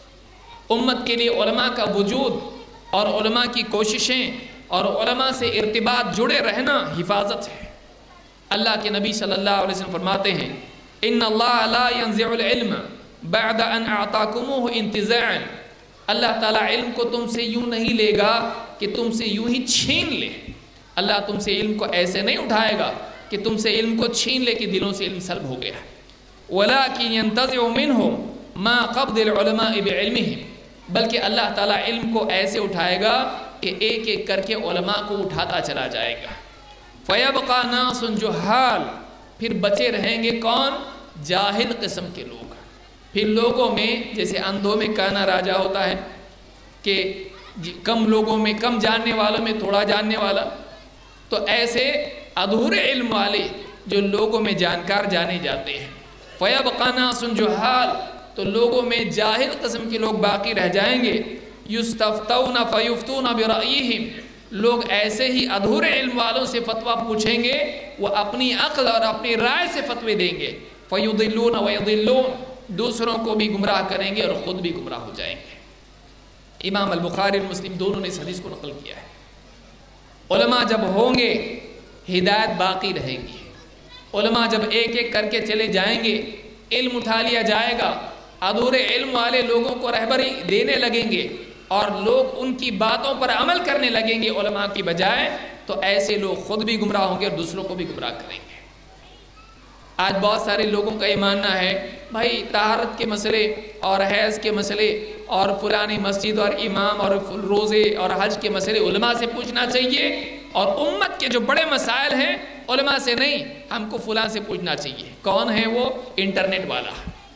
[SPEAKER 1] امت کے لیے علماء کا وجود اور علماء کی کوششیں اور علماء سے ارتباط جڑے رہنا حفاظت ہے۔ اللہ کے نبی صلی اللہ علیہ وسلم فرماتے ہیں ان اللہ لا ينزع العلم بعد ان اعطاكموه انتزاعا، اللہ تعالیٰ علم کو تم سے یوں نہیں لے گا کہ تم سے یوں ہی چھین لے، اللہ تم سے علم کو ایسے نہیں اٹھائے گا کہ تم سے علم کو چھین لے کہ دلوں سے علم سلب ہو گیا، ولكن ينتزع منهم ما قبض العلماء بعلمهم، بلکہ اللہ تعالیٰ علم کو ایسے اٹھائے گا کہ ایک ایک کر کے علماء کو اٹھاتا چلا جائے گا۔ فَيَبْقَى نَاسٌ جُهَّالٌ، پھر بچے رہیں گے کون؟ جاہل قسم کے لوگ۔ پھر لوگوں میں جیسے اندھوں میں کانا راجا ہوتا ہے کہ کم لوگوں میں کم جاننے والوں میں تھوڑا جاننے والا، تو ایسے ادھورے علم والے جو لوگوں میں جانکار جانے جاتے ہیں۔ فَيَبْقَى نَاسٌ جُهَّالٌ، تو لوگوں میں جاہل قسم کے لوگ باقی رہ جائیں گے۔ یستفتون فیفتون برأیہم، لوگ ایسے ہی ادھورے علم والوں سے فتویٰ پوچھیں گے، وہ اپنی عقل اور اپنی رائے سے فتوے دیں گے۔ فیضلون ویضلون، دوسروں کو بھی گمراہ کریں گے اور خود بھی گمراہ ہو جائیں گے۔ امام البخاری اور مسلم دونوں نے اس حدیث کو نقل کیا ہے۔ علماء جب ہوں گے ہدایت باقی رہیں گی، علماء جب ایک ایک کر کے چلے جائیں گے علم اٹھا لیا جائے گا، ادھورے علم والے لوگوں کو رہبری دینے لگیں گے اور لوگ ان کی باتوں پر عمل کرنے لگیں گے علماء کی بجائے، تو ایسے لوگ خود بھی گمراہ ہوں گے اور دوسروں کو بھی گمراہ کریں گے۔ آج بہت سارے لوگوں کا یہ ماننا ہے بھائی طہارت کے مسئلے اور حیض کے مسئلے اور فلانی مسجد اور امام اور روزے اور حج کے مسئلے علماء سے پوچھنا چاہیے، اور امت کے جو بڑے مسائل ہیں علماء سے نہیں، ہم کو فلاں سے پوچھنا چاہیے۔ کون ہے وہ؟ انٹرنیٹ والا،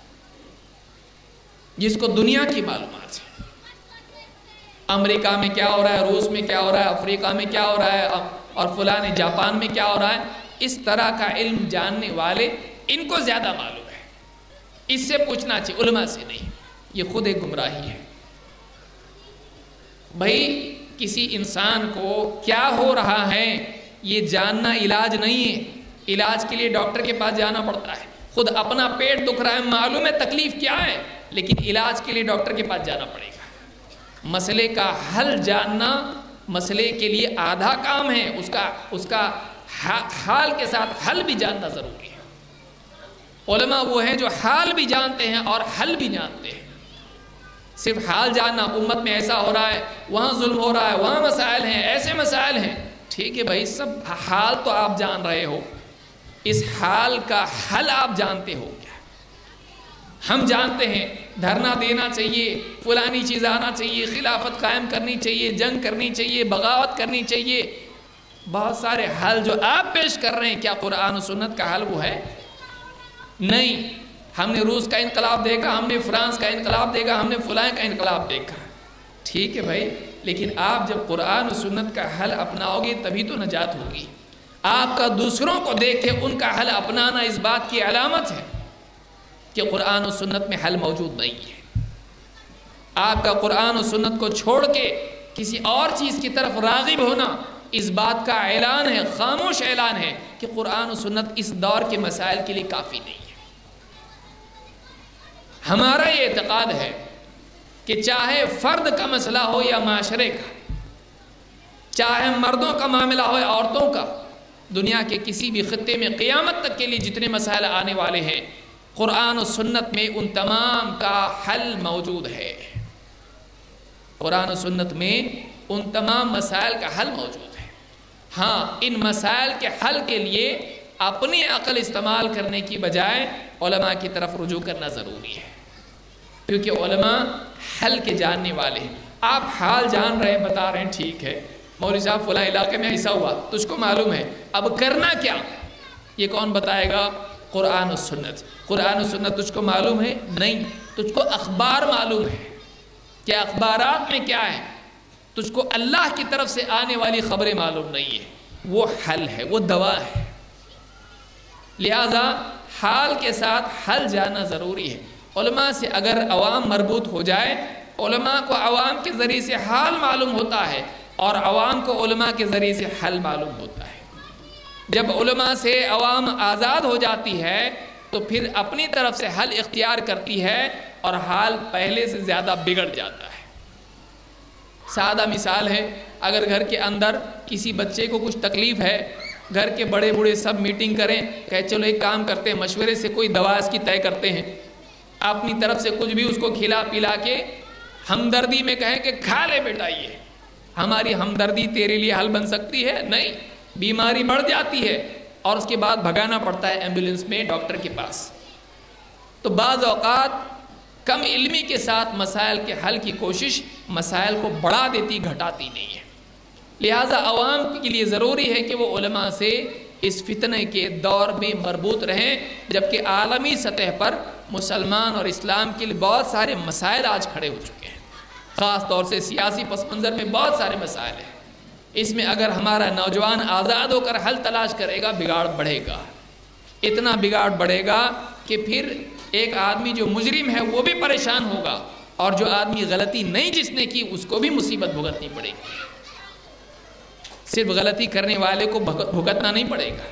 [SPEAKER 1] جس کو دنیا کی معلومات ہے، امریکہ میں کیا ہو رہا ہے، روس میں کیا ہو رہا ہے، افریقہ میں کیا ہو رہا ہے، اور فلاں جاپان میں کیا ہو رہا ہے، اس طرح کا علم جاننے والے ان کو زیادہ معلوم ہے، اس سے پوچھنا چاہیے، علماء سے نہیں۔ یہ خود ایک گمراہی ہے۔ بھائی کسی انسان کو کیا ہو رہا ہے یہ جاننا علاج نہیں ہے، علاج کے لیے ڈاکٹر کے پاس جانا پڑتا ہے۔ خود اپنا پیٹ دکھ رہا ہے، معلوم ہے تکلیف کیا ہے، لیکن علاج کے لیے ڈاکٹر کے پاس جانا پڑے گا۔ مسئلے کا حل جاننا مسئلے کے لیے آدھا کام ہے، اس کا حال کے ساتھ حل بھی جاننا ضروری ہے۔ علماء وہ ہیں جو حال بھی جانتے ہیں اور حل بھی جانتے ہیں۔ صرف حال جاننا، امت میں ایسا ہو رہا ہے، وہاں ظلم ہو رہا ہے، وہاں مسائل ہیں، ایسے مسائل ہیں، ٹھیک ہے بھائی، سب حال تو آپ جان رہے ہو، اس حال کا حل آپ جانتے ہو کیا؟ ہم جانتے ہیں دھرنا دینا چاہیے، فلانی چیز آنا چاہیے، خلافت قائم کرنی چاہیے، جنگ کرنی چاہیے، بغاوت کرنی چاہیے، بہت سارے حل جو آپ پیش کر رہے ہیں، کیا قرآن و سنت کا حل وہ ہے؟ نہیں۔ ہم نے روس کا انقلاب دیکھا، ہم نے فرانس کا انقلاب دیکھا، ہم نے فلاں کا انقلاب دیکھا، ٹھیک ہے بھائی، لیکن آپ جب قرآن و سنت کا حل اپناؤ گے تبھی تو نجات ہوگی۔ آپ کا دوسروں کو دیکھ کے ان کا حل اپنانا اس بات کی علامت ہے کہ قرآن و سنت میں حل موجود نہیں ہے۔ آپ کا قرآن و سنت کو چھوڑ کے کسی اور چیز کی طرف راغب ہونا اس بات کا اعلان ہے، خاموش اعلان ہے کہ قرآن و سنت اس دور کے مسائل کے لیے کافی نہیں ہے۔ ہمارا یہ اعتقاد ہے کہ چاہے فرد کا مسئلہ ہو یا معاشرے کا، چاہے مردوں کا معاملہ ہو یا عورتوں کا، دنیا کے کسی بھی خطے میں قیامت تک کے لیے جتنے مسائل آنے والے ہیں، قرآن و سنت میں ان تمام کا حل موجود ہے۔ قرآن و سنت میں ان تمام مسائل کا حل موجود ہے۔ ہاں، ان مسائل کے حل کے لیے اپنی عقل استعمال کرنے کی بجائے علماء کی طرف رجوع کرنا ضروری ہے، کیونکہ علماء حل کے جاننے والے ہیں۔ آپ حال جان رہے ہیں، بتا رہے ہیں، ٹھیک ہے مولوی صاحب فلاں علاقے میں ایسا ہوا، تجھ کو معلوم ہے، اب کرنا کیا؟ یہ کون بتائے گا؟ قرآن و سنت۔ قرآن و سنت تجھ کو معلوم ہے؟ نہیں، تجھ کو اخبار معلوم ہے کہ اخبارات میں کیا ہے، تجھ کو اللہ کی طرف سے آنے والی خبریں معلوم نہیں ہے، وہ حل ہے، وہ دوا ہے۔ لہذا حال کے ساتھ حل جانا ضروری ہے۔ علماء سے اگر عوام مربوط ہو جائے، علماء کو عوام کے ذریعے سے حال معلوم ہوتا ہے اور عوام کو علماء کے ذریعے سے حل معلوم ہوتا ہے۔ جب علماء سے عوام آزاد ہو جاتی ہے تو پھر اپنی طرف سے حل اختیار کرتی ہے اور حال پہلے سے زیادہ بگڑ جاتا ہے۔ سادہ مثال ہے، اگر گھر کے اندر کسی بچے کو کچھ تکلیف ہے، گھر کے بڑے بوڑھے سب میٹنگ کریں کہ چلو ایک کام کرتے ہیں، مشورے سے کوئی دوا اس کی طے کرتے ہیں، اپنی طرف سے کچھ بھی اس کو کھلا پلا کے ہمدردی میں کہیں کہ کھا لے بیٹا، یہ ہماری ہمدردی تیرے لیے حل بن سکتی ہے؟ نہیں، بیماری بڑھ جاتی ہے اور اس کے بعد بھگانا پڑتا ہے ایمبولینس میں ڈاکٹر کے پاس۔ تو بعض اوقات کم علمی کے ساتھ مسائل کے حل کی کوشش مسائل کو بڑھا دیتی، گھٹاتی نہیں ہے۔ لہٰذا عوام کے لیے ضروری ہے کہ وہ علماء سے اس فتنے کے دور میں مربوط رہیں، جبکہ عالمی سطح پر مسلمان اور اسلام کے لیے بہت سارے مسائل آج کھڑے ہو چکے ہیں، خاص طور سے سیاسی پس منظر میں بہت سارے مسائل ہیں۔ اس میں اگر ہمارا نوجوان آزاد ہو کر حل تلاش کرے گا، بگاڑ بڑھے گا، اتنا بگاڑ بڑھے گا کہ پھر ایک آدمی جو مجرم ہے وہ بھی پریشان ہوگا اور جو آدمی غلطی نہیں جس نے کی اس کو بھی مصیبت بھگتنی پڑے گی۔ صرف غلطی کرنے والے کو بھگتنا نہیں پڑے گا،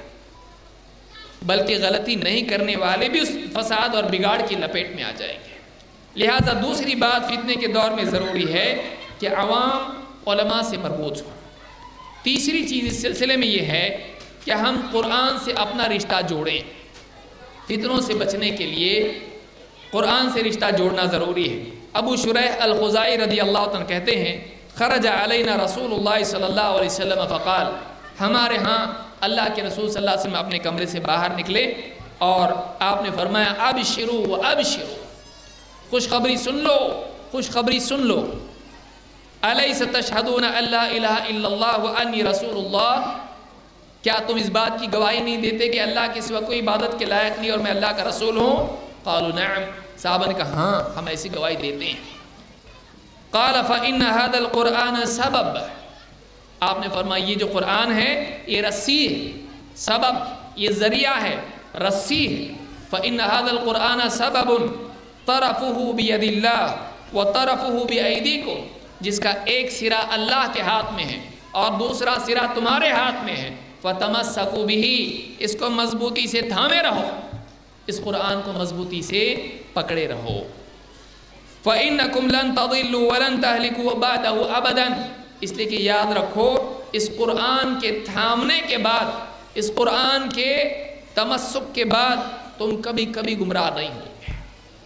[SPEAKER 1] بلکہ غلطی نہیں کرنے والے بھی اس فساد اور بگاڑ کی لپیٹ میں آ جائیں گے۔ لہٰذا دوسری بات فتنے کے دور میں ضروری ہے کہ عوام علماء سے مربوط ہوں۔ تیسری چیز اس سلسلے میں یہ ہے کہ ہم قرآن سے اپنا رشتہ جوڑیں۔ فتنوں سے بچنے کے لیے قرآن سے رشتہ جوڑنا ضروری ہے۔ ابو شریح الخزائی رضی اللہ عنہ کہتے ہیں، خرج علینا رسول اللہ صلی اللہ علیہ وسلم فقال، ہمارے ہاں اللہ کے رسول صلی اللہ علیہ وسلم اپنے کمرے سے باہر نکلے اور آپ نے فرمایا ابشروا وابشروا، خوشخبری سن لو، خوشخبری سن لو، الیس تشہدون ان لا الہ الا اللہ وانی رسول اللہ، کیا تم اس بات کی گواہی نہیں دیتے کہ اللہ کے سوا کوئی عبادت کے لائق نہیں اور میں اللہ کا رسول ہوں؟ قالوا نعم، صحابہ نے کہا ہاں ہم ایسی گواہی دیتے ہیں۔ قال فإن هذا القرآن سبب، آپ نے فرمایا یہ جو قرآن ہے یہ رسی ہے، سبب یہ ذریعہ ہے، رسی ہے۔ فإن هذا القرآن سبب طرفه بيد الله وطرفه بأيديكم، جس کا ایک سرا اللہ کے ہاتھ میں ہے اور دوسرا سرا تمہارے ہاتھ میں ہے، فتمسکوا به، اس کو مضبوطی سے تھامے رہو، اس قرآن کو مضبوطی سے پکڑے رہو۔ فَإِنَّكُمْ لَن تَضِلُّوا وَلَن تَهْلِكُوا بَعْدَهُ أَبَدًا، اس لیے کہ یاد رکھو اس قرآن کے تھامنے کے بعد، اس قرآن کے تمسک کے بعد تم کبھی کبھی گمراہ نہیں ہوگے۔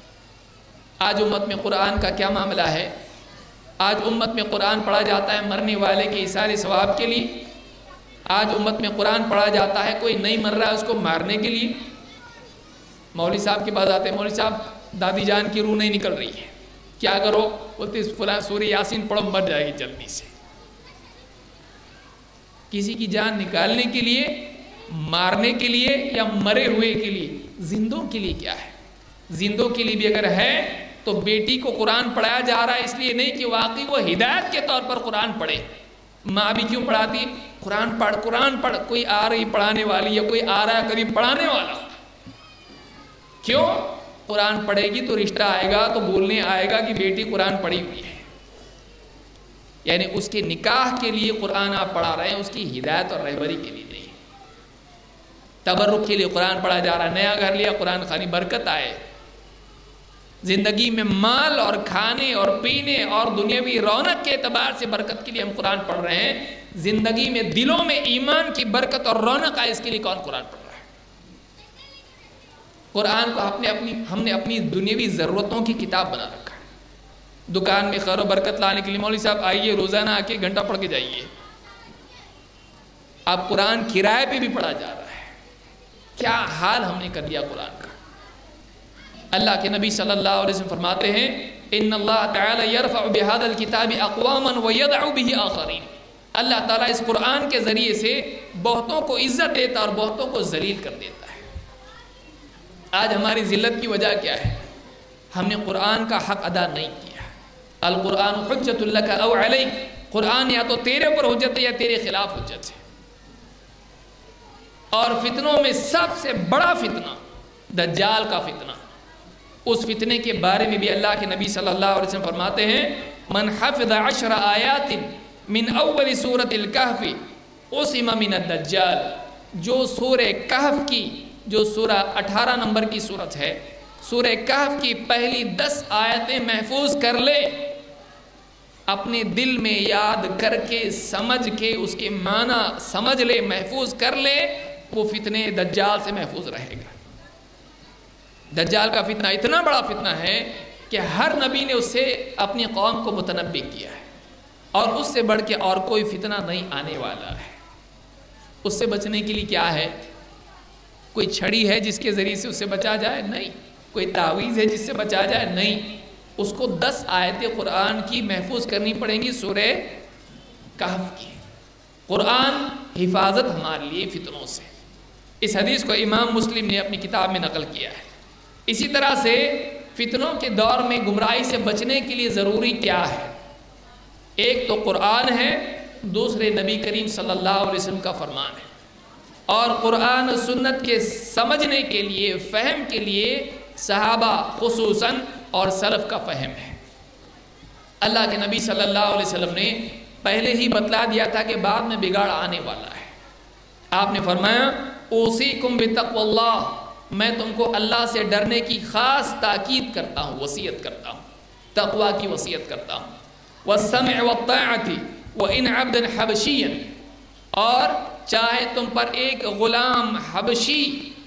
[SPEAKER 1] آج امت میں قرآن کا کیا معاملہ ہے؟ آج امت میں قرآن پڑھا جاتا ہے مرنے والے کے ایثار ثواب کے لیے، آج امت میں قرآن پڑھا جاتا ہے کوئی نہیں مر رہا ہے اس کو مارنے کے لیے۔ مولوی صاحب کے پاس آتے ہیں، مولوی صاحب دادی جان کی روح نہیں نکل رہی ہے، کیا کرو؟ بولتے فلاں سورہ یاسین پڑھو مر جائے گی جلدی سے۔ کسی کی جان نکالنے کے لیے، مارنے کے لیے یا مرے ہوئے کے لیے؟ زندوں کے لیے کیا ہے؟ زندوں کے لیے بھی اگر ہے تو بیٹی کو قرآن پڑھایا جا رہا ہے اس لیے نہیں کہ واقعی وہ ہدایت کے طور پر قرآن پڑھے۔ ماں بھی کیوں پڑھاتی؟ قرآن پڑھ، قرآن پڑھ، کوئی آ رہی پڑھانے والی یا کوئی آ رہا ہے کبھی پڑھانے والا، کیوں؟ قرآن پڑھے گی تو رشتہ آئے گا، تو بولنے آئے گا کہ بیٹی قرآن پڑھی ہوئی ہے، یعنی اس کے نکاح کے لیے قرآن آپ پڑھا رہے ہیں، اس کی ہدایت اور رہبری کے لیے نہیں۔ تبرک کے لیے قرآن پڑھا جا رہا ہے، نیا گھر لیا قرآن خوانی برکت آئے، زندگی میں مال اور کھانے اور پینے اور دنیاوی رونق کے اعتبار سے برکت کے لیے ہم قرآن پڑھ رہے ہیں، زندگی میں دلوں میں ایمان کی برکت اور رونق آئے اس کے لیے کون قرآن پڑھ رہا ہے؟ قرآن کو ہم نے اپنی دنیاوی ضرورتوں کی کتاب بنا رکھا ہے۔ دکان میں خیر و برکت لانے کے لیے مولوی صاحب آئیے، روزانہ آ کے گھنٹہ پڑھ کے جائیے۔ اب قرآن کرائے پہ بھی پڑھا جا رہا ہے، کیا حال ہم نے کر دیا قرآن کا۔ اللہ کے نبی صلی اللہ علیہ وسلم فرماتے ہیں ان اللہ تعالی یرفع بہذا الکتاب اقواما ویدع بہ آخرین، اللہ تعالیٰ اس قرآن کے ذریعے سے بہتوں کو عزت دیتا اور بہتوں کو ذلیل کر دیتا ہے۔ آج ہماری ذلت کی وجہ کیا ہے؟ ہم نے قرآن کا حق ادا نہیں کیا۔ القرآن حجت لک او علیک، قرآن یا تو تیرے اوپر حجت ہے یا تیرے خلاف حجت ہے۔ اور فتنوں میں سب سے بڑا فتنہ دجال کا فتنہ، اس فتنے کے بارے میں بھی اللہ کے نبی صلی اللہ علیہ وسلم فرماتے ہیں من حفظ 10 آیات من اول سورۃ الکہف عصم من الدجال، جو سورہ کہف کی، جو سورہ 18 نمبر کی سورت ہے، سورہ کہف کی پہلی 10 آیتیں محفوظ کر لے، اپنے دل میں یاد کر کے سمجھ کے اس کے معنی سمجھ لے، محفوظ کر لے، وہ فتنے دجال سے محفوظ رہے گا۔ دجال کا فتنہ اتنا بڑا فتنہ ہے کہ ہر نبی نے اس سے اپنی قوم کو متنبع کیا ہے، اور اس سے بڑھ کے اور کوئی فتنہ نہیں آنے والا ہے۔ اس سے بچنے کے لیے کیا ہے؟ کوئی چھڑی ہے جس کے ذریعے سے اس سے بچا جائے؟ نہیں۔ کوئی تعویذ ہے جس سے بچا جائے؟ نہیں۔ اس کو 10 آیتیں قرآن کی محفوظ کرنی پڑیں گی، سورہ کہف کی۔ قرآن حفاظت ہمارے لیے فتنوں سے۔ اس حدیث کو امام مسلم نے اپنی کتاب میں نقل کیا ہے۔ اسی طرح سے فتنوں کے دور میں گمراہی سے بچنے کے لیے ضروری کیا ہے؟ ایک تو قرآن ہے، دوسرے نبی کریم صلی اللہ علیہ وسلم کا فرمان ہے، اور قرآن و سنت کے سمجھنے کے لیے، فہم کے لیے صحابہ خصوصاً اور سلف کا فہم ہے۔ اللہ کے نبی صلی اللہ علیہ وسلم نے پہلے ہی بتلا دیا تھا کہ بعد میں بگاڑ آنے والا ہے۔ آپ نے فرمایا اوصیکم بتقوی اللہ، میں تم کو اللہ سے ڈرنے کی خاص تاکید کرتا ہوں، وصیت کرتا ہوں، تقوی کی وصیت کرتا ہوں۔ والسمع والطاعۃ وان عبدا حبشیا، اور چاہے تم پر ایک غلام حبشی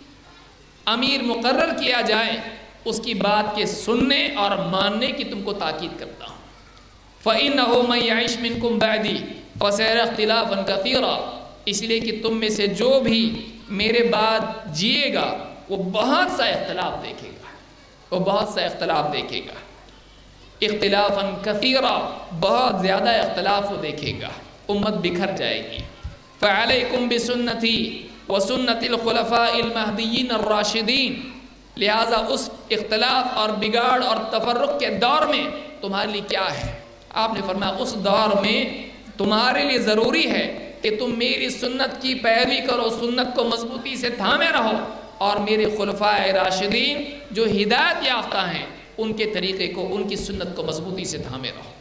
[SPEAKER 1] امیر مقرر کیا جائے، اس کی بات کے سننے اور ماننے کی تم کو تاکید کرتا ہوں۔ فإنه من يعش منكم بعدي فسيرى اختلافا كثيرا، اس لیے کہ تم میں سے جو بھی میرے بعد جیے گا وہ بہت سا اختلاف دیکھے گا، وہ بہت سا اختلاف دیکھے گا، اختلافا کثیرا، بہت زیادہ اختلاف وہ دیکھے گا، امت بکھر جائے گی۔ فعلیکم بسنتی وسنت الخلفاء المہدیین الراشدین، لہٰذا اس اختلاف اور بگاڑ اور تفرق کے دور میں تمہارے لیے کیا ہے؟ آپ نے فرمایا اس دور میں تمہارے لیے ضروری ہے کہ تم میری سنت کی پیروی کرو، سنت کو مضبوطی سے تھامے رہو، اور میرے خلفاء راشدین جو ہدایت یافتہ ہیں ان کے طریقے کو، ان کی سنت کو مضبوطی سے تھامے رہو۔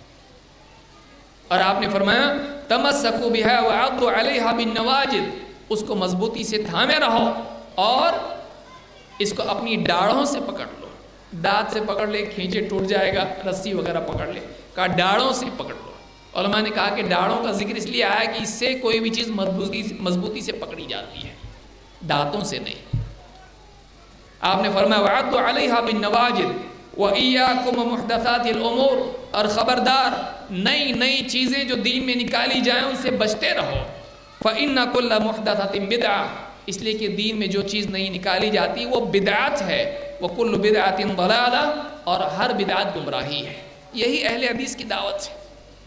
[SPEAKER 1] اور آپ نے فرمایا تمسکوا بها وعضوا علیہا بالنواجذ، اس کو مضبوطی سے تھامے رہو اور اس کو اپنی ڈاڑھوں سے پکڑ لو۔ دانت سے پکڑ لے کھینچے ٹوٹ جائے گا، رسی وغیرہ پکڑ لے، کہا ڈاڑھوں سے پکڑ لو۔ علماء نے کہا کہ ڈاڑھوں کا ذکر اس لیے آیا کہ اس سے کوئی بھی چیز مضبوطی سے پکڑی جاتی ہے، دانتوں سے نہیں۔ آپ نے فرمایا وعضوا علیہا بالنواجذ وإياكم ومحدثات الأمور، اور خبردار نئی نئی چیزیں جو دین میں نکالی جائیں ان سے بچتے رہو۔ فإن كل محدثة بدعة، اس لیے کہ دین میں جو چیز نہیں نکالی جاتی وہ بدعت ہے، وكل بدعة ضلالة، اور ہر بدعت گمراہی ہے۔ یہی اہل حدیث کی دعوت ہے۔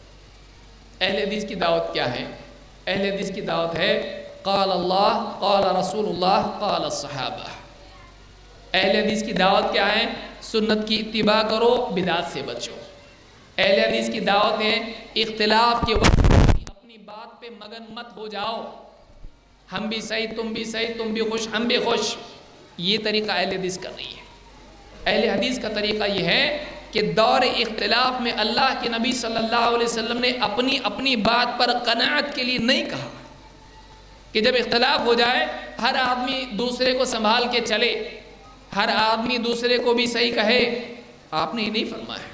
[SPEAKER 1] اہل حدیث کی دعوت کیا ہے؟ اہل حدیث کی دعوت ہے قال اللہ قال رسول اللہ قال الصحابہ۔ اہل حدیث کی دعوت کیا ہے؟ سنت کی اتباع کرو، بدعت سے بچو۔ اہل حدیث کی دعوت ہے اختلاف کے وقت اپنی بات پہ مگن مت ہو جاؤ، ہم بھی صحیح تم بھی صحیح، تم بھی خوش ہم بھی خوش، یہ طریقہ اہل حدیث کا نہیں ہے۔ اہل حدیث کا طریقہ یہ ہے کہ دور اختلاف میں اللہ کے نبی صلی اللہ علیہ وسلم نے اپنی بات پر قناعت کے لیے نہیں کہا کہ جب اختلاف ہو جائے ہر آدمی دوسرے کو سنبھال کے چلے، ہر آدمی دوسرے کو بھی صحیح کہے۔ آپ نے یہ نہیں فرمایا۔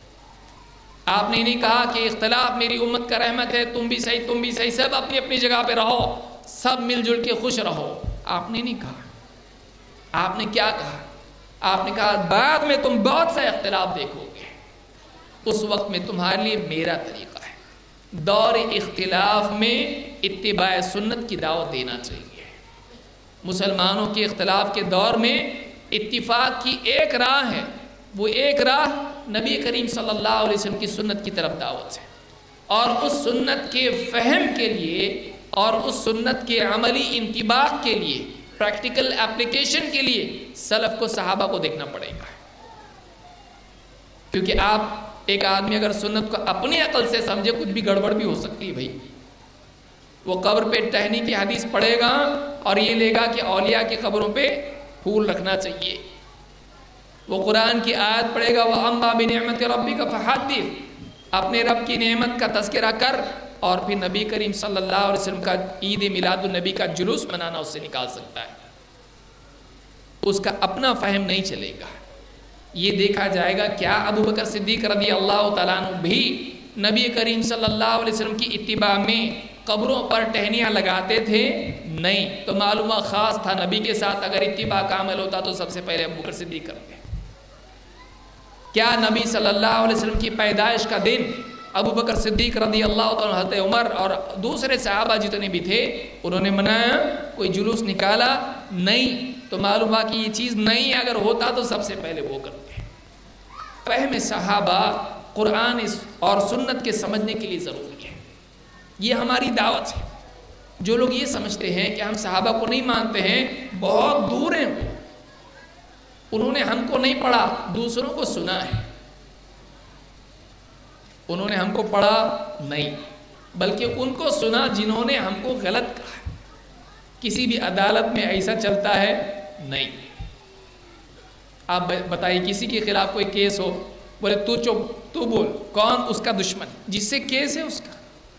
[SPEAKER 1] آپ نے نہیں کہا کہ اختلاف میری امت کا رحمت ہے، تم بھی صحیح تم بھی صحیح، سب اپنی اپنی جگہ پہ رہو، سب مل جل کے خوش رہو۔ آپ نے نہیں کہا۔ آپ نے کیا کہا؟ آپ نے کہا بعد میں تم بہت سا اختلاف دیکھو گے، اس وقت میں تمہارے لیے میرا طریقہ ہے۔ دور اختلاف میں اتباع سنت کی دعوت دینا چاہیے۔ مسلمانوں کے اختلاف کے دور میں اتفاق کی ایک راہ ہے، وہ ایک راہ نبی کریم صلی اللہ علیہ وسلم کی سنت کی طرف دعوت ہے، اور اس سنت کے فہم کے لیے اور اس سنت کے عملی انطباق کے لیے، پریکٹیکل اپلیکیشن کے لیے سلف کو، صحابہ کو دیکھنا پڑے گا، کیونکہ آپ ایک آدمی اگر سنت کو اپنی عقل سے سمجھے کچھ بھی گڑبڑ بھی ہو سکتی ہے بھائی. وہ قبر پہ ٹہنی کی حدیث پڑھے گا اور یہ لے گا کہ اولیاء کی قبروں پہ پھول رکھنا چاہیے. وہ قرآن کی آیت پڑھے گا وَأَمَّا بِنِعْمَتِ رَبِّكَ فَحَدِّثْ، اپنے رب کی نعمت کا تذکرہ کر، اور پھر نبی کریم صلی اللہ علیہ وسلم کا عید میلاد النبی کا جلوس منانا اس سے نکال سکتا ہے. اس کا اپنا فہم نہیں چلے گا. یہ دیکھا جائے گا کیا ابو بکر صدیق رضی اللہ تعالیٰ عنہ بھی نبی کریم صلی اللہ علیہ وسلم کی اتباع میں قبروں پر ٹہنیاں لگاتے تھے؟ نہیں. تو معلومہ خاص تھا نبی کے ساتھ اگر اتباع کا عمل ہوتا تو سب سے پہلے ابو بکر صدیق کرتے. کیا نبی صلی اللہ علیہ وسلم کی پیدائش کا دن ابو بکر صدیق رضی اللہ تعالیٰ حضرت عمر اور دوسرے صحابہ جتنے بھی تھے انہوں نے منایا؟ کوئی جلوس نکالا؟ نہیں. تو معلوم ہوا کہ یہ چیز نہیں، اگر ہوتا تو سب سے پہلے وہ کرتے. فہم صحابہ قرآن اور سنت کے سمجھنے کے لیے ضروری ہے. یہ ہماری دعوت ہے. جو لوگ یہ سمجھتے ہیں کہ ہم صحابہ کو نہیں مانتے ہیں بہت دور ہیں. انہوں نے ہم کو نہیں پڑھا، دوسروں کو سنا ہے. انہوں نے ہم کو پڑھا نہیں، بلکہ ان کو سنا جنہوں نے ہم کو غلط کہا. کسی بھی عدالت میں ایسا چلتا ہے نہیں. آپ بتائیے کسی کے خلاف کوئی کیس ہو، بولے تو چپ، تو بول، کون اس کا دشمن جس سے کیس ہے، اس کا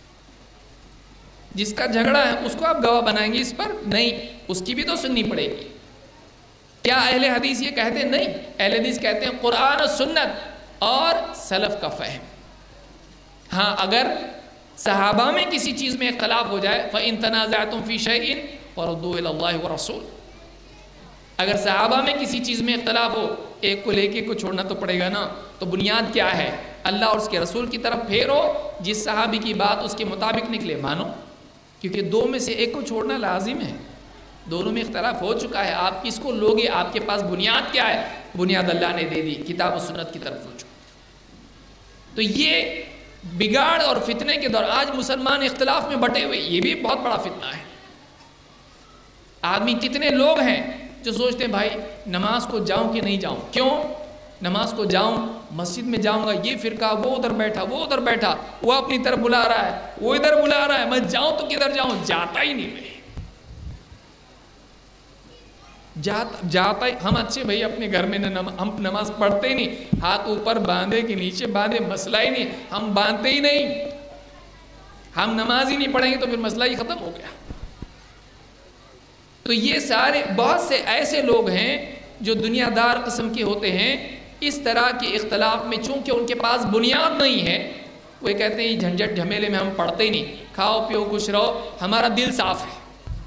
[SPEAKER 1] جس کا جھگڑا ہے اس کو آپ گواہ بنائیں گے اس پر؟ نہیں. اس کی بھی تو سننی پڑے گی. کیا اہل حدیث یہ کہتے ہیں؟ نہیں. اہل حدیث کہتے ہیں قرآن و سنت اور سلف کا فہم. ہاں اگر صحابہ میں کسی چیز میں اختلاف ہو جائے فَإِن تَنَازَعْتُمْ فِي شَيْءٍ فَرُدُّوهُ إِلَى اللَّهِ وَرَسُولِهِ، اگر صحابہ میں کسی چیز میں اختلاف ہو، ایک کو لے کے کو چھوڑنا تو پڑے گا نا. تو بنیاد کیا ہے؟ اللہ اور اس کے رسول کی طرف پھیرو. جس صحابی کی بات اس کے مطابق نکلے مانو، کیونکہ دو میں سے ایک کو چھوڑنا لازم ہے. دونوں میں اختلاف ہو چکا ہے، آپ کس کو لوگے؟ آپ کے پاس بنیاد کیا ہے؟ بنیاد اللہ نے دے دی، کتاب و سنت کی طرف رجوع. تو یہ بگاڑ اور فتنے کے دور، آج مسلمان اختلاف میں بٹے ہوئے، یہ بھی بہت بڑا فتنہ ہے. آدمی کتنے لوگ ہیں جو سوچتے ہیں بھائی نماز کو جاؤں کہ نہیں جاؤں. کیوں نماز کو جاؤں؟ مسجد میں جاؤں گا، یہ فرقہ وہ ادھر بیٹھا، وہ ادھر بیٹھا، وہ اپنی طرف بلا رہا ہے، وہ ادھر بلا رہا ہے، میں جاؤں تو کدھر جاؤں؟ جاتا ہی نہیں. میں جاتا ہی. ہم اچھے بھائی اپنے گھر میں ہم نماز پڑھتے ہی نہیں، ہاتھ اوپر باندھے کہ نیچے باندھے مسئلہ ہی نہیں، ہم باندھتے ہی نہیں. ہم نماز ہی نہیں پڑھیں گے تو پھر مسئلہ ہی ختم ہو گیا. تو یہ سارے بہت سے ایسے لوگ ہیں جو دنیا دار قسم کے ہوتے ہیں. اس طرح کے اختلاف میں چونکہ ان کے پاس بنیاد نہیں ہے، وہ کہتے ہیں یہ جھنجھٹ جھمیلے میں ہم پڑھتے ہی نہیں، کھاؤ پیو خوش رہو. ہمارا دل صاف ہے،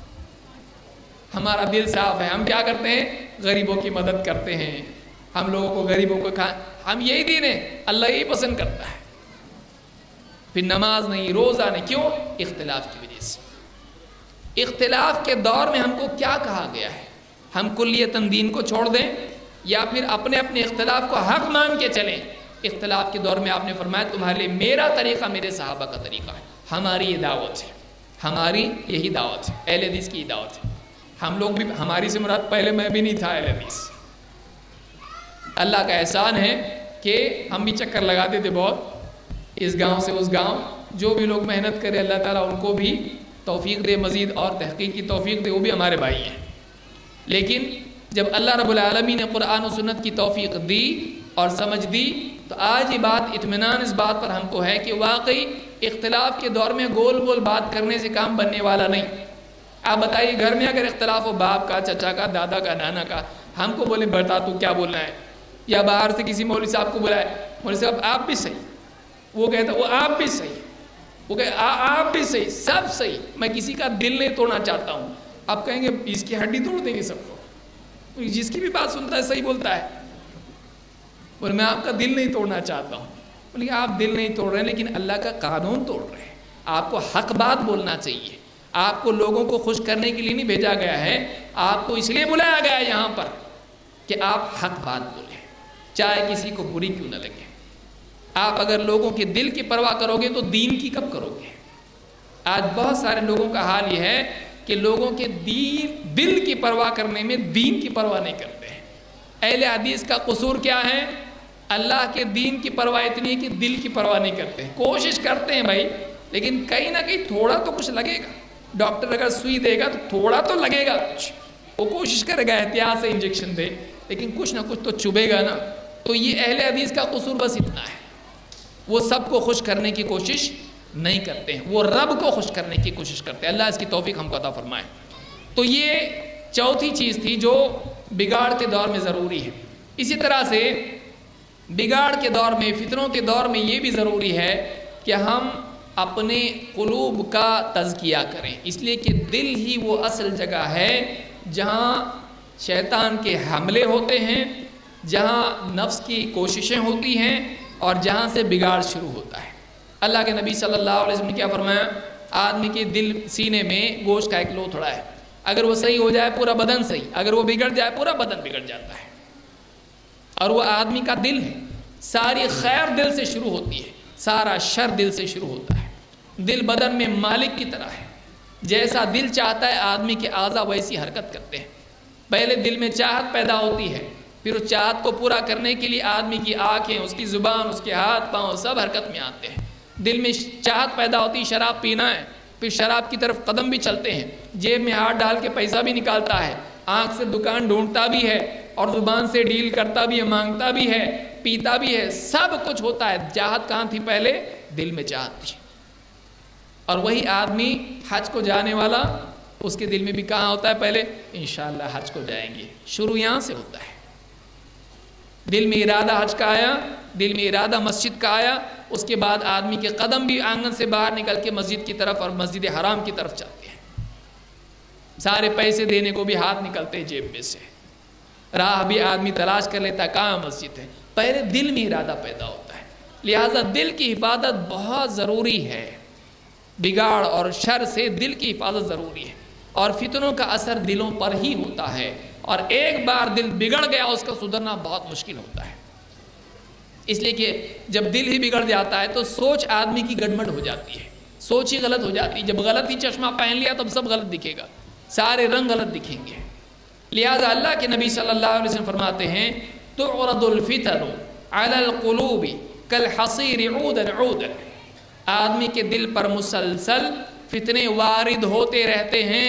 [SPEAKER 1] ہمارا دل صاف ہے. ہم کیا کرتے ہیں؟ غریبوں کی مدد کرتے ہیں. ہم لوگوں کو غریبوں کو ہم یہی دین ہے، اللہ یہی پسند کرتا ہے. پھر نماز نہیں، روزہ نہیں. کیوں؟ اختلاف کی وجہ سے. اختلاف کے دور میں ہم کو کیا کہا گیا ہے؟ ہم کلیتاً دین کو چھوڑ دیں یا پھر اپنے اپنے اختلاف کو حق مان کے چلیں؟ اختلاف کے دور میں آپ نے فرمایا تمہارے لیے میرا طریقہ میرے صحابہ کا طریقہ ہے. ہماری یہ دعوت ہے، ہماری یہی دعوت ہے، اہل حدیث کی دعوت ہے. ہم لوگ بھی، ہماری سے مراد پہلے میں بھی نہیں تھا اہل حدیث. اللہ کا احسان ہے کہ ہم بھی چکر لگاتے تھے بہت، اس گاؤں سے اس گاؤں. جو بھی لوگ محنت کرے اللہ تعالیٰ ان کو بھی توفیق دے مزید، اور تحقیق کی توفیق دے، وہ بھی ہمارے بھائی ہیں. لیکن جب اللہ رب العالمین نے قرآن و سنت کی توفیق دی اور سمجھ دی تو آج یہ بات اطمینان اس بات پر ہم کو ہے کہ واقعی اختلاف کے دور میں گول گول بات کرنے سے کام بننے والا نہیں. آپ بتائیے گھر میں اگر اختلاف ہو باپ کا، چچا کا، دادا کا، نانا کا، ہم کو بولے بتا تو کیا بولنا ہے، یا باہر سے کسی مولوی صاحب کو بلائے، مولوی صاحب آپ بھی صحیح، وہ کہتا وہ آپ بھی صحیح، وہ کہ آپ بھی صحیح، سب صحیح. میں کسی کا دل نہیں توڑنا چاہتا ہوں. آپ کہیں گے اس کی ہڈی توڑ دیں گے سب کو، جس کی بھی بات سنتا ہے صحیح بولتا ہے. بولے میں آپ کا دل نہیں توڑنا چاہتا ہوں. بولے آپ دل نہیں توڑ رہے ہیں لیکن اللہ کا قانون توڑ رہے ہیں. آپ کو حق بات بولنا چاہیے. آپ کو لوگوں کو خوش کرنے کے لیے نہیں بھیجا گیا ہے، آپ کو اس لیے بلایا گیا ہے یہاں پر کہ آپ حق بات بولیں، چاہے کسی کو بری کیوں نہ لگے. آپ اگر لوگوں کے دل کی پرواہ کرو گے تو دین کی کب کرو گے؟ آج بہت سارے لوگوں کا حال یہ ہے کہ لوگوں کے دل کی پرواہ کرنے میں دین کی پرواہ نہیں کرتے ہیں. اہل حدیث کا قصور کیا ہے؟ اللہ کے دین کی پرواہ اتنی ہے کہ دل کی پرواہ نہیں کرتے ہیں. کوشش کرتے ہیں بھائی، لیکن کہیں نہ کہیں تھوڑا تو کچھ لگے گا. ڈاکٹر اگر سوئی دے گا تو تھوڑا تو لگے گا کچھ، وہ کوشش کرے گا احتیاط سے انجیکشن دے، لیکن کچھ نہ کچھ تو چبھے گا نا. تو یہ اہل حدیث کا قصور بس اتنا ہے، وہ سب کو خوش کرنے کی کوشش نہیں کرتے ہیں، وہ رب کو خوش کرنے کی کوشش کرتے ہیں. اللہ اس کی توفیق ہم کو عطا فرمائے. تو یہ چوتھی چیز تھی جو بگاڑ کے دور میں ضروری ہے. اسی طرح سے بگاڑ کے دور میں، فتنوں کے دور میں یہ بھی ضروری ہے کہ ہم اپنے قلوب کا تزکیہ کریں، اس لیے کہ دل ہی وہ اصل جگہ ہے جہاں شیطان کے حملے ہوتے ہیں، جہاں نفس کی کوششیں ہوتی ہیں اور جہاں سے بگاڑ شروع ہوتا ہے. اللہ کے نبی صلی اللہ علیہ وسلم نے کیا فرمایا؟ آدمی کے دل سینے میں گوشت کا ایک لوتھڑا ہے، اگر وہ صحیح ہو جائے پورا بدن صحیح، اگر وہ بگڑ جائے پورا بدن بگڑ جاتا ہے. اور وہ آدمی کا دل ہے، ساری خیر دل سے شروع ہوتی ہے، سارا شر دل سے شروع ہوتا ہے. دل بدن میں مالک کی طرح ہے، جیسا دل چاہتا ہے آدمی کے اعضاء ویسی حرکت کرتے ہیں. پہلے دل میں چاہت پیدا ہوتی ہے، پھر اس چاہت کو پورا کرنے کے لیے آدمی کی آنکھیں، اس کی زبان، اس کے ہاتھ پاؤں سب حرکت میں آتے ہیں. دل میں چاہت پیدا ہوتی ہے شراب پینا ہے، پھر شراب کی طرف قدم بھی چلتے ہیں، جیب میں ہاتھ ڈال کے پیسہ بھی نکالتا ہے، آنکھ سے دکان ڈھونڈتا بھی ہے اور زبان سے ڈیل کرتا بھی ہے، مانگتا بھی ہے، پیتا بھی ہے، سب کچھ ہوتا ہے. چاہت کہاں تھی؟ پہلے دل میں چاہت تھی. اور وہی آدمی حج کو جانے والا، اس کے دل میں بھی کہاں ہوتا ہے؟ پہلے انشاءاللہ حج کو جائیں گے. شروع یہاں سے ہوتا ہے. دل میں ارادہ حج کا آیا، دل میں ارادہ مسجد کا آیا، اس کے بعد آدمی کے قدم بھی آنگن سے باہر نکل کے مسجد کی طرف اور مسجد حرام کی طرف چلتے ہیں. سارے پیسے دینے کو بھی ہاتھ نکلتے ہیں جیب میں سے، راہ بھی آدمی تلاش کر لیتا کہاں مسجد ہے. پہلے دل میں ارادہ پیدا ہوتا ہے. لہٰذا دل کی حفاظت بہت ضروری ہے. بگاڑ اور شر سے دل کی حفاظت ضروری ہے، اور فتنوں کا اثر دلوں پر ہی ہوتا ہے، اور ایک بار دل بگڑ گیا اس کا سدھرنا بہت مشکل ہوتا ہے. اس لیے کہ جب دل ہی بگڑ جاتا ہے تو سوچ آدمی کی گڑبڑ ہو جاتی ہے، سوچ ہی غلط ہو جاتی ہے. جب غلط ہی چشمہ پہن لیا تو سب غلط دکھے گا، سارے رنگ غلط دکھیں گے. لہذا اللہ کے نبی صلی اللہ علیہ وسلم فرماتے ہیں تعرض الفتن علی القلوب کالحصیر عودا عودا. آدمی کے دل پر مسلسل فتنے وارد ہوتے رہتے ہیں،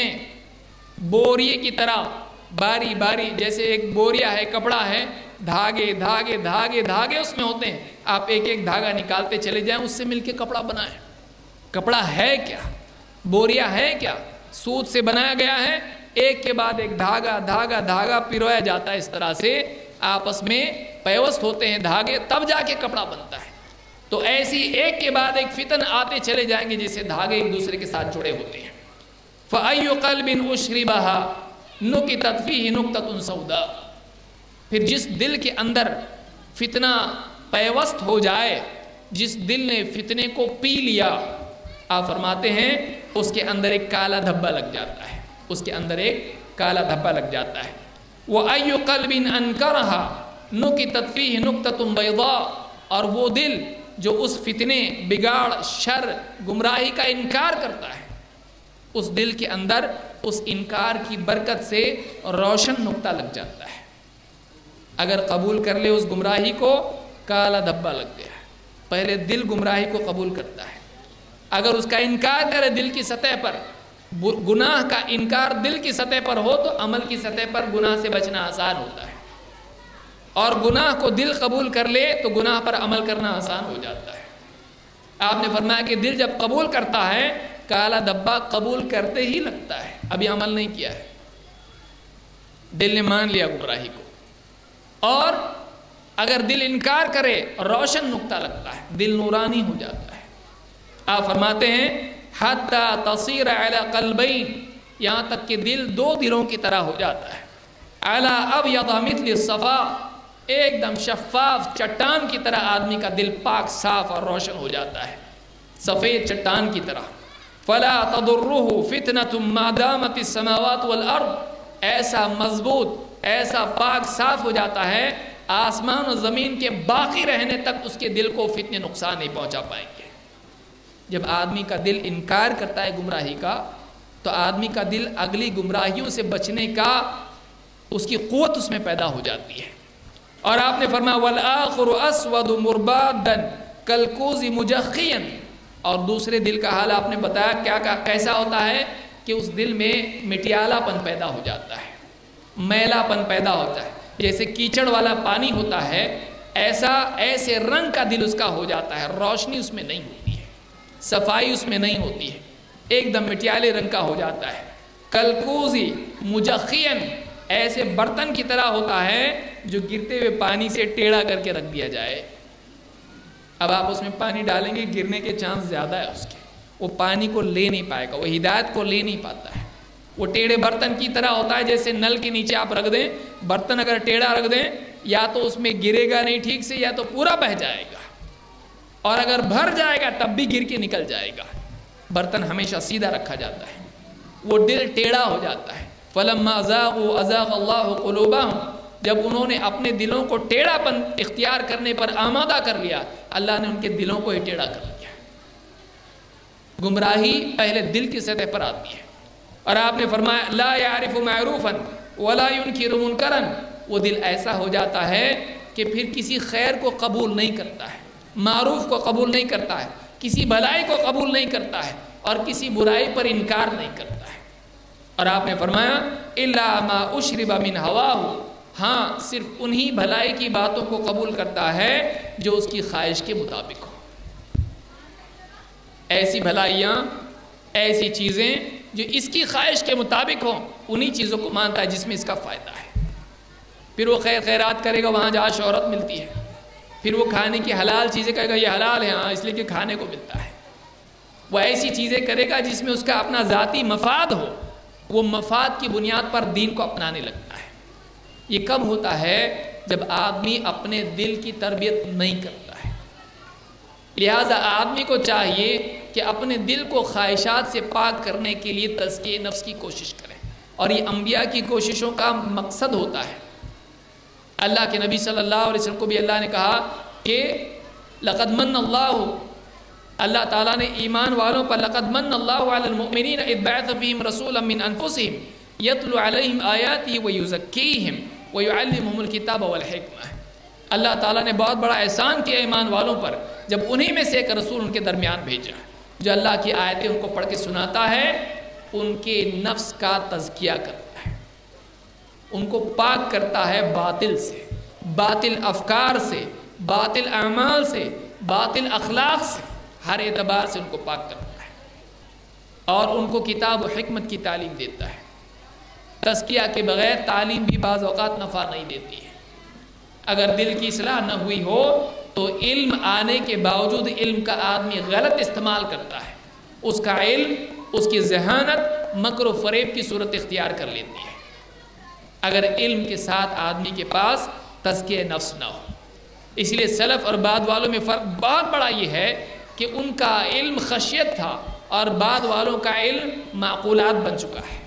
[SPEAKER 1] بوریے کی طرح باری باری. جیسے ایک بوریا ہے، کپڑا ہے، دھاگے دھاگے دھاگے دھاگے اس میں ہوتے ہیں. آپ ایک ایک دھاگا نکالتے چلے جائیں، اس سے مل کے کپڑا بنائیں. کپڑا ہے کیا؟ بوریا ہے کیا؟ سوت سے بنایا گیا ہے. ایک کے بعد ایک دھاگا دھاگا دھاگا پرویا جاتا ہے، اس طرح سے آپس میں پیوست ہوتے ہیں دھاگے، تب جا کے کپڑا بنتا ہے. تو ایسی ایک کے بعد ایک فتن آتے چلے جائیں گے جیسے دھاگے ایک دوسرے کے ساتھ جڑے ہوتے ہیں. فَأَيُّ قَلْبٍ أُشْرِبَهَا نُكِتَتْ فِيهِ نُكْتَةٌ سَوْدَاء. پھر جس دل کے اندر فتنہ پیوست ہو جائے، جس دل نے فتنے کو پی لیا، آپ فرماتے ہیں اس کے اندر ایک کالا دھبا لگ جاتا ہے، اس کے اندر ایک کالا دھبا لگ جاتا ہے. وَأَيُّ قَلْبٍ أَنْكَرَهَا نُكِتَتْ فِيهِ نُكْتَةٌ بَيْضَاء. اور وہ دل جو اس فتنے، بگاڑ، شر، گمراہی کا انکار کرتا ہے، اس دل کے اندر اس انکار کی برکت سے روشن نقطہ لگ جاتا ہے. اگر قبول کر لے اس گمراہی کو، کالا دھبا لگ گیا. پہلے دل گمراہی کو قبول کرتا ہے، اگر اس کا انکار کرے دل کی سطح پر، گناہ کا انکار دل کی سطح پر ہو تو عمل کی سطح پر گناہ سے بچنا آسان ہوتا ہے. اور گناہ کو دل قبول کر لے تو گناہ پر عمل کرنا آسان ہو جاتا ہے. آپ نے فرمایا کہ دل جب قبول کرتا ہے، کالا دھبا قبول کرتے ہی لگتا ہے، ابھی عمل نہیں کیا ہے، دل نے مان لیا گمراہی کو. اور اگر دل انکار کرے، روشن نقطہ لگتا ہے، دل نورانی ہو جاتا ہے. آپ فرماتے ہیں حتی تصیر علی قلبین، یہاں تک کہ دل دو دلوں کی طرح ہو جاتا ہے. علی ابیض مثل الصفا، ایک دم شفاف چٹان کی طرح آدمی کا دل پاک، صاف اور روشن ہو جاتا ہے، سفید چٹان کی طرح. فلا تضرہ فتنة ما دامت السماوات والارض، ایسا مضبوط، ایسا پاک صاف ہو جاتا ہے، آسمان و زمین کے باقی رہنے تک اس کے دل کو فتنے نقصان نہیں پہنچا پائیں گے. جب آدمی کا دل انکار کرتا ہے گمراہی کا، تو آدمی کا دل اگلی گمراہیوں سے بچنے کا، اس کی قوت اس میں پیدا ہو جاتی ہے. اور آپ نے فرمایا والآخر اسود مربادا کالکوز مجخیا، اور دوسرے دل کا حال آپ نے بتایا کیا کیسا ہوتا ہے کہ اس دل میں مٹیالہ پن پیدا ہو جاتا ہے، میلا پن پیدا ہوتا ہے، جیسے کیچڑ والا پانی ہوتا ہے ایسے رنگ کا دل اس کا ہو جاتا ہے، روشنی اس میں نہیں ہوتی ہے، صفائی اس میں نہیں ہوتی ہے، ایک دم مٹیالے رنگ کا ہو جاتا ہے۔ کلکوزی مجخین، ایسے برتن کی طرح ہوتا ہے جو گرتے ہوئے پانی سے ٹیڑھا کر کے رکھ دیا جائے، اب آپ اس میں پانی ڈالیں گے گرنے کے چانس زیادہ ہے اس کے، وہ پانی کو لے نہیں پائے گا، وہ ہدایت کو لے نہیں پاتا ہے، وہ ٹیڑھے برتن کی طرح ہوتا ہے، جیسے نل کے نیچے آپ رکھ دیں، برتن اگر ٹیڑھا رکھ دیں یا تو اس میں گرے گا نہیں ٹھیک سے، یا تو پورا بہہ جائے گا، اور اگر بھر جائے گا تب بھی گر کے نکل جائے گا۔ برتن ہمیشہ سیدھا رکھا جاتا ہے، وہ دل ٹیڑھا ہو جاتا ہے۔ فَلَمَّا أَزَاغُوا أَزَاغَ اللَّهُ قُلُوبَهُمْ، جب انہوں نے اپنے دلوں کو ٹیڑھا پن اختیار کرنے پر آمادہ کر لیا، اللہ نے ان کے دلوں کو ہی ٹیڑھا کر لیا۔ گمراہی پہلے دل کی سطح پر آتی ہے، اور آپ نے فرمایا لا يعرف معروفا ولا ينكر منکرا، وہ دل ایسا ہو جاتا ہے کہ پھر کسی خیر کو قبول نہیں کرتا ہے، معروف کو قبول نہیں کرتا ہے، کسی بھلائی کو قبول نہیں کرتا ہے، اور کسی برائی پر انکار نہیں کرتا ہے۔ اور آپ نے فرمایا الا ما اشرب من هواه، ہاں صرف انہی بھلائی کی باتوں کو قبول کرتا ہے جو اس کی خواہش کے مطابق ہو، ایسی بھلائیاں، ایسی چیزیں جو اس کی خواہش کے مطابق ہوں، انہی چیزوں کو مانتا ہے جس میں اس کا فائدہ ہے۔ پھر وہ خیرات کرے گا وہاں جہاں شہرت ملتی ہے، پھر وہ کھانے کی حلال چیزیں کہے گا یہ حلال ہے ہاں اس لیے کہ کھانے کو ملتا ہے، وہ ایسی چیزیں کرے گا جس میں اس کا اپنا ذاتی مفاد ہو، وہ مفاد کی بنیاد پر دین کو اپنانے لگتا ہے۔ یہ کب ہوتا ہے؟ جب آدمی اپنے دل کی تربیت نہیں کرتا ہے۔ لہذا آدمی کو چاہیے کہ اپنے دل کو خواہشات سے پاک کرنے کے لیے تزکیہ نفس کی کوشش کرے، اور یہ انبیاء کی کوششوں کا مقصد ہوتا ہے۔ اللہ کے نبی صلی اللہ علیہ وسلم کو بھی اللہ نے کہا کہ لقد من اللہ تعالیٰ نے ایمان والوں پر لقد من اللہ علی المؤمنین اذ بعث فیہم رسولا من انفسہم یتلو علیہم آیاتہ ویزکیہم ویعلمہم الکتاب والحکمہ، اللہ تعالیٰ نے بہت بڑا احسان کیا ایمان والوں پر جب انہی میں سے ایک رسول ان کے درمیان بھیجا جو اللہ کی آیتیں ان کو پڑھ کے سناتا ہے، ان کے نفس کا تزکیہ کرتا ہے، ان کو پاک کرتا ہے باطل سے، باطل افکار سے، باطل اعمال سے، باطل اخلاق سے، ہر اعتبار سے ان کو پاک کرتا ہے، اور ان کو کتاب و حکمت کی تعلیم دیتا ہے۔ تزکیہ کے بغیر تعلیم بھی بعض اوقات نفع نہیں دیتی ہے۔ اگر دل کی اصلاح نہ ہوئی ہو تو علم آنے کے باوجود علم کا آدمی غلط استعمال کرتا ہے، اس کا علم، اس کی ذہانت مکر و فریب کی صورت اختیار کر لیتی ہے اگر علم کے ساتھ آدمی کے پاس تزکیہ نفس نہ ہو۔ اس لیے سلف اور بعد والوں میں فرق بہت بڑا یہ ہے کہ ان کا علم خشیت تھا اور بعد والوں کا علم معقولات بن چکا ہے،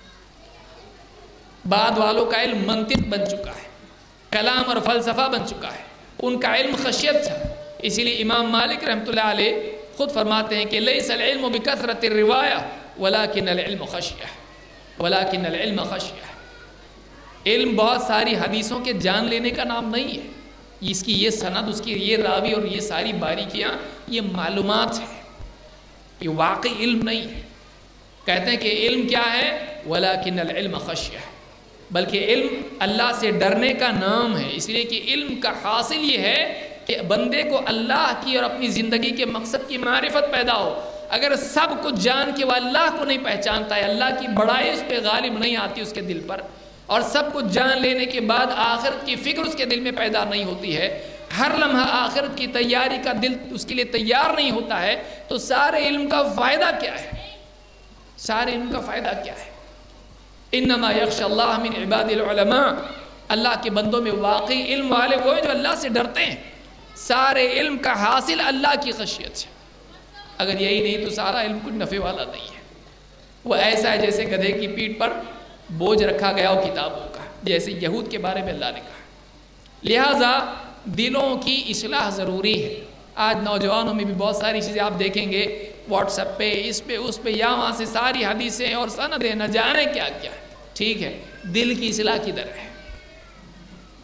[SPEAKER 1] بعد والوں کا علم منطق بن چکا ہے، کلام اور فلسفہ بن چکا ہے، ان کا علم خشیت تھا۔ اسی لیے امام مالک رحمۃ اللہ علیہ خود فرماتے ہیں کہ لیس العلم بکثرت الروایہ ولکن العلم خشیہ، ولکن العلم خشیہ، علم بہت ساری حدیثوں کے جان لینے کا نام نہیں ہے، اس کی یہ سند، اس کی یہ راوی اور یہ ساری باریکیاں، یہ معلومات ہیں، یہ واقعی علم نہیں ہے۔ کہتے ہیں کہ علم کیا ہے؟ ولکن العلم خشیہ، بلکہ علم اللہ سے ڈرنے کا نام ہے، اس لیے کہ علم کا حاصل یہ ہے کہ بندے کو اللہ کی اور اپنی زندگی کے مقصد کی معرفت پیدا ہو۔ اگر سب کچھ جان کے وہ اللہ کو نہیں پہچانتا ہے، اللہ کی بڑائی اس پہ غالب نہیں آتی اس کے دل پر، اور سب کچھ جان لینے کے بعد آخرت کی فکر اس کے دل میں پیدا نہیں ہوتی ہے، ہر لمحہ آخرت کی تیاری کا دل اس کے لیے تیار نہیں ہوتا ہے، تو سارے علم کا فائدہ کیا ہے؟ سارے علم کا فائدہ کیا ہے؟ انما یخشی اللہ من عباد العلماء، اللہ کے بندوں میں واقعی علم والے وہ ہیں جو اللہ سے ڈرتے ہیں۔ سارے علم کا حاصل اللہ کی خشیت ہے، اگر یہی نہیں تو سارا علم کچھ نفع والا نہیں ہے، وہ ایسا ہے جیسے گدھے کی پیٹھ پر بوجھ رکھا گیا ہو کتابوں کا، جیسے یہود کے بارے میں اللہ نے کہا۔ لہٰذا دلوں کی اصلاح ضروری ہے۔ آج نوجوانوں میں بھی بہت ساری چیزیں آپ دیکھیں گے واٹس ایپ پہ، اس پہ اس پہ، یا وہاں سے ساری حدیثیں اور سندیں نہ جانے کیا کیا ہے۔ ٹھیک ہے، دل کی اصلاح کدھر ہے؟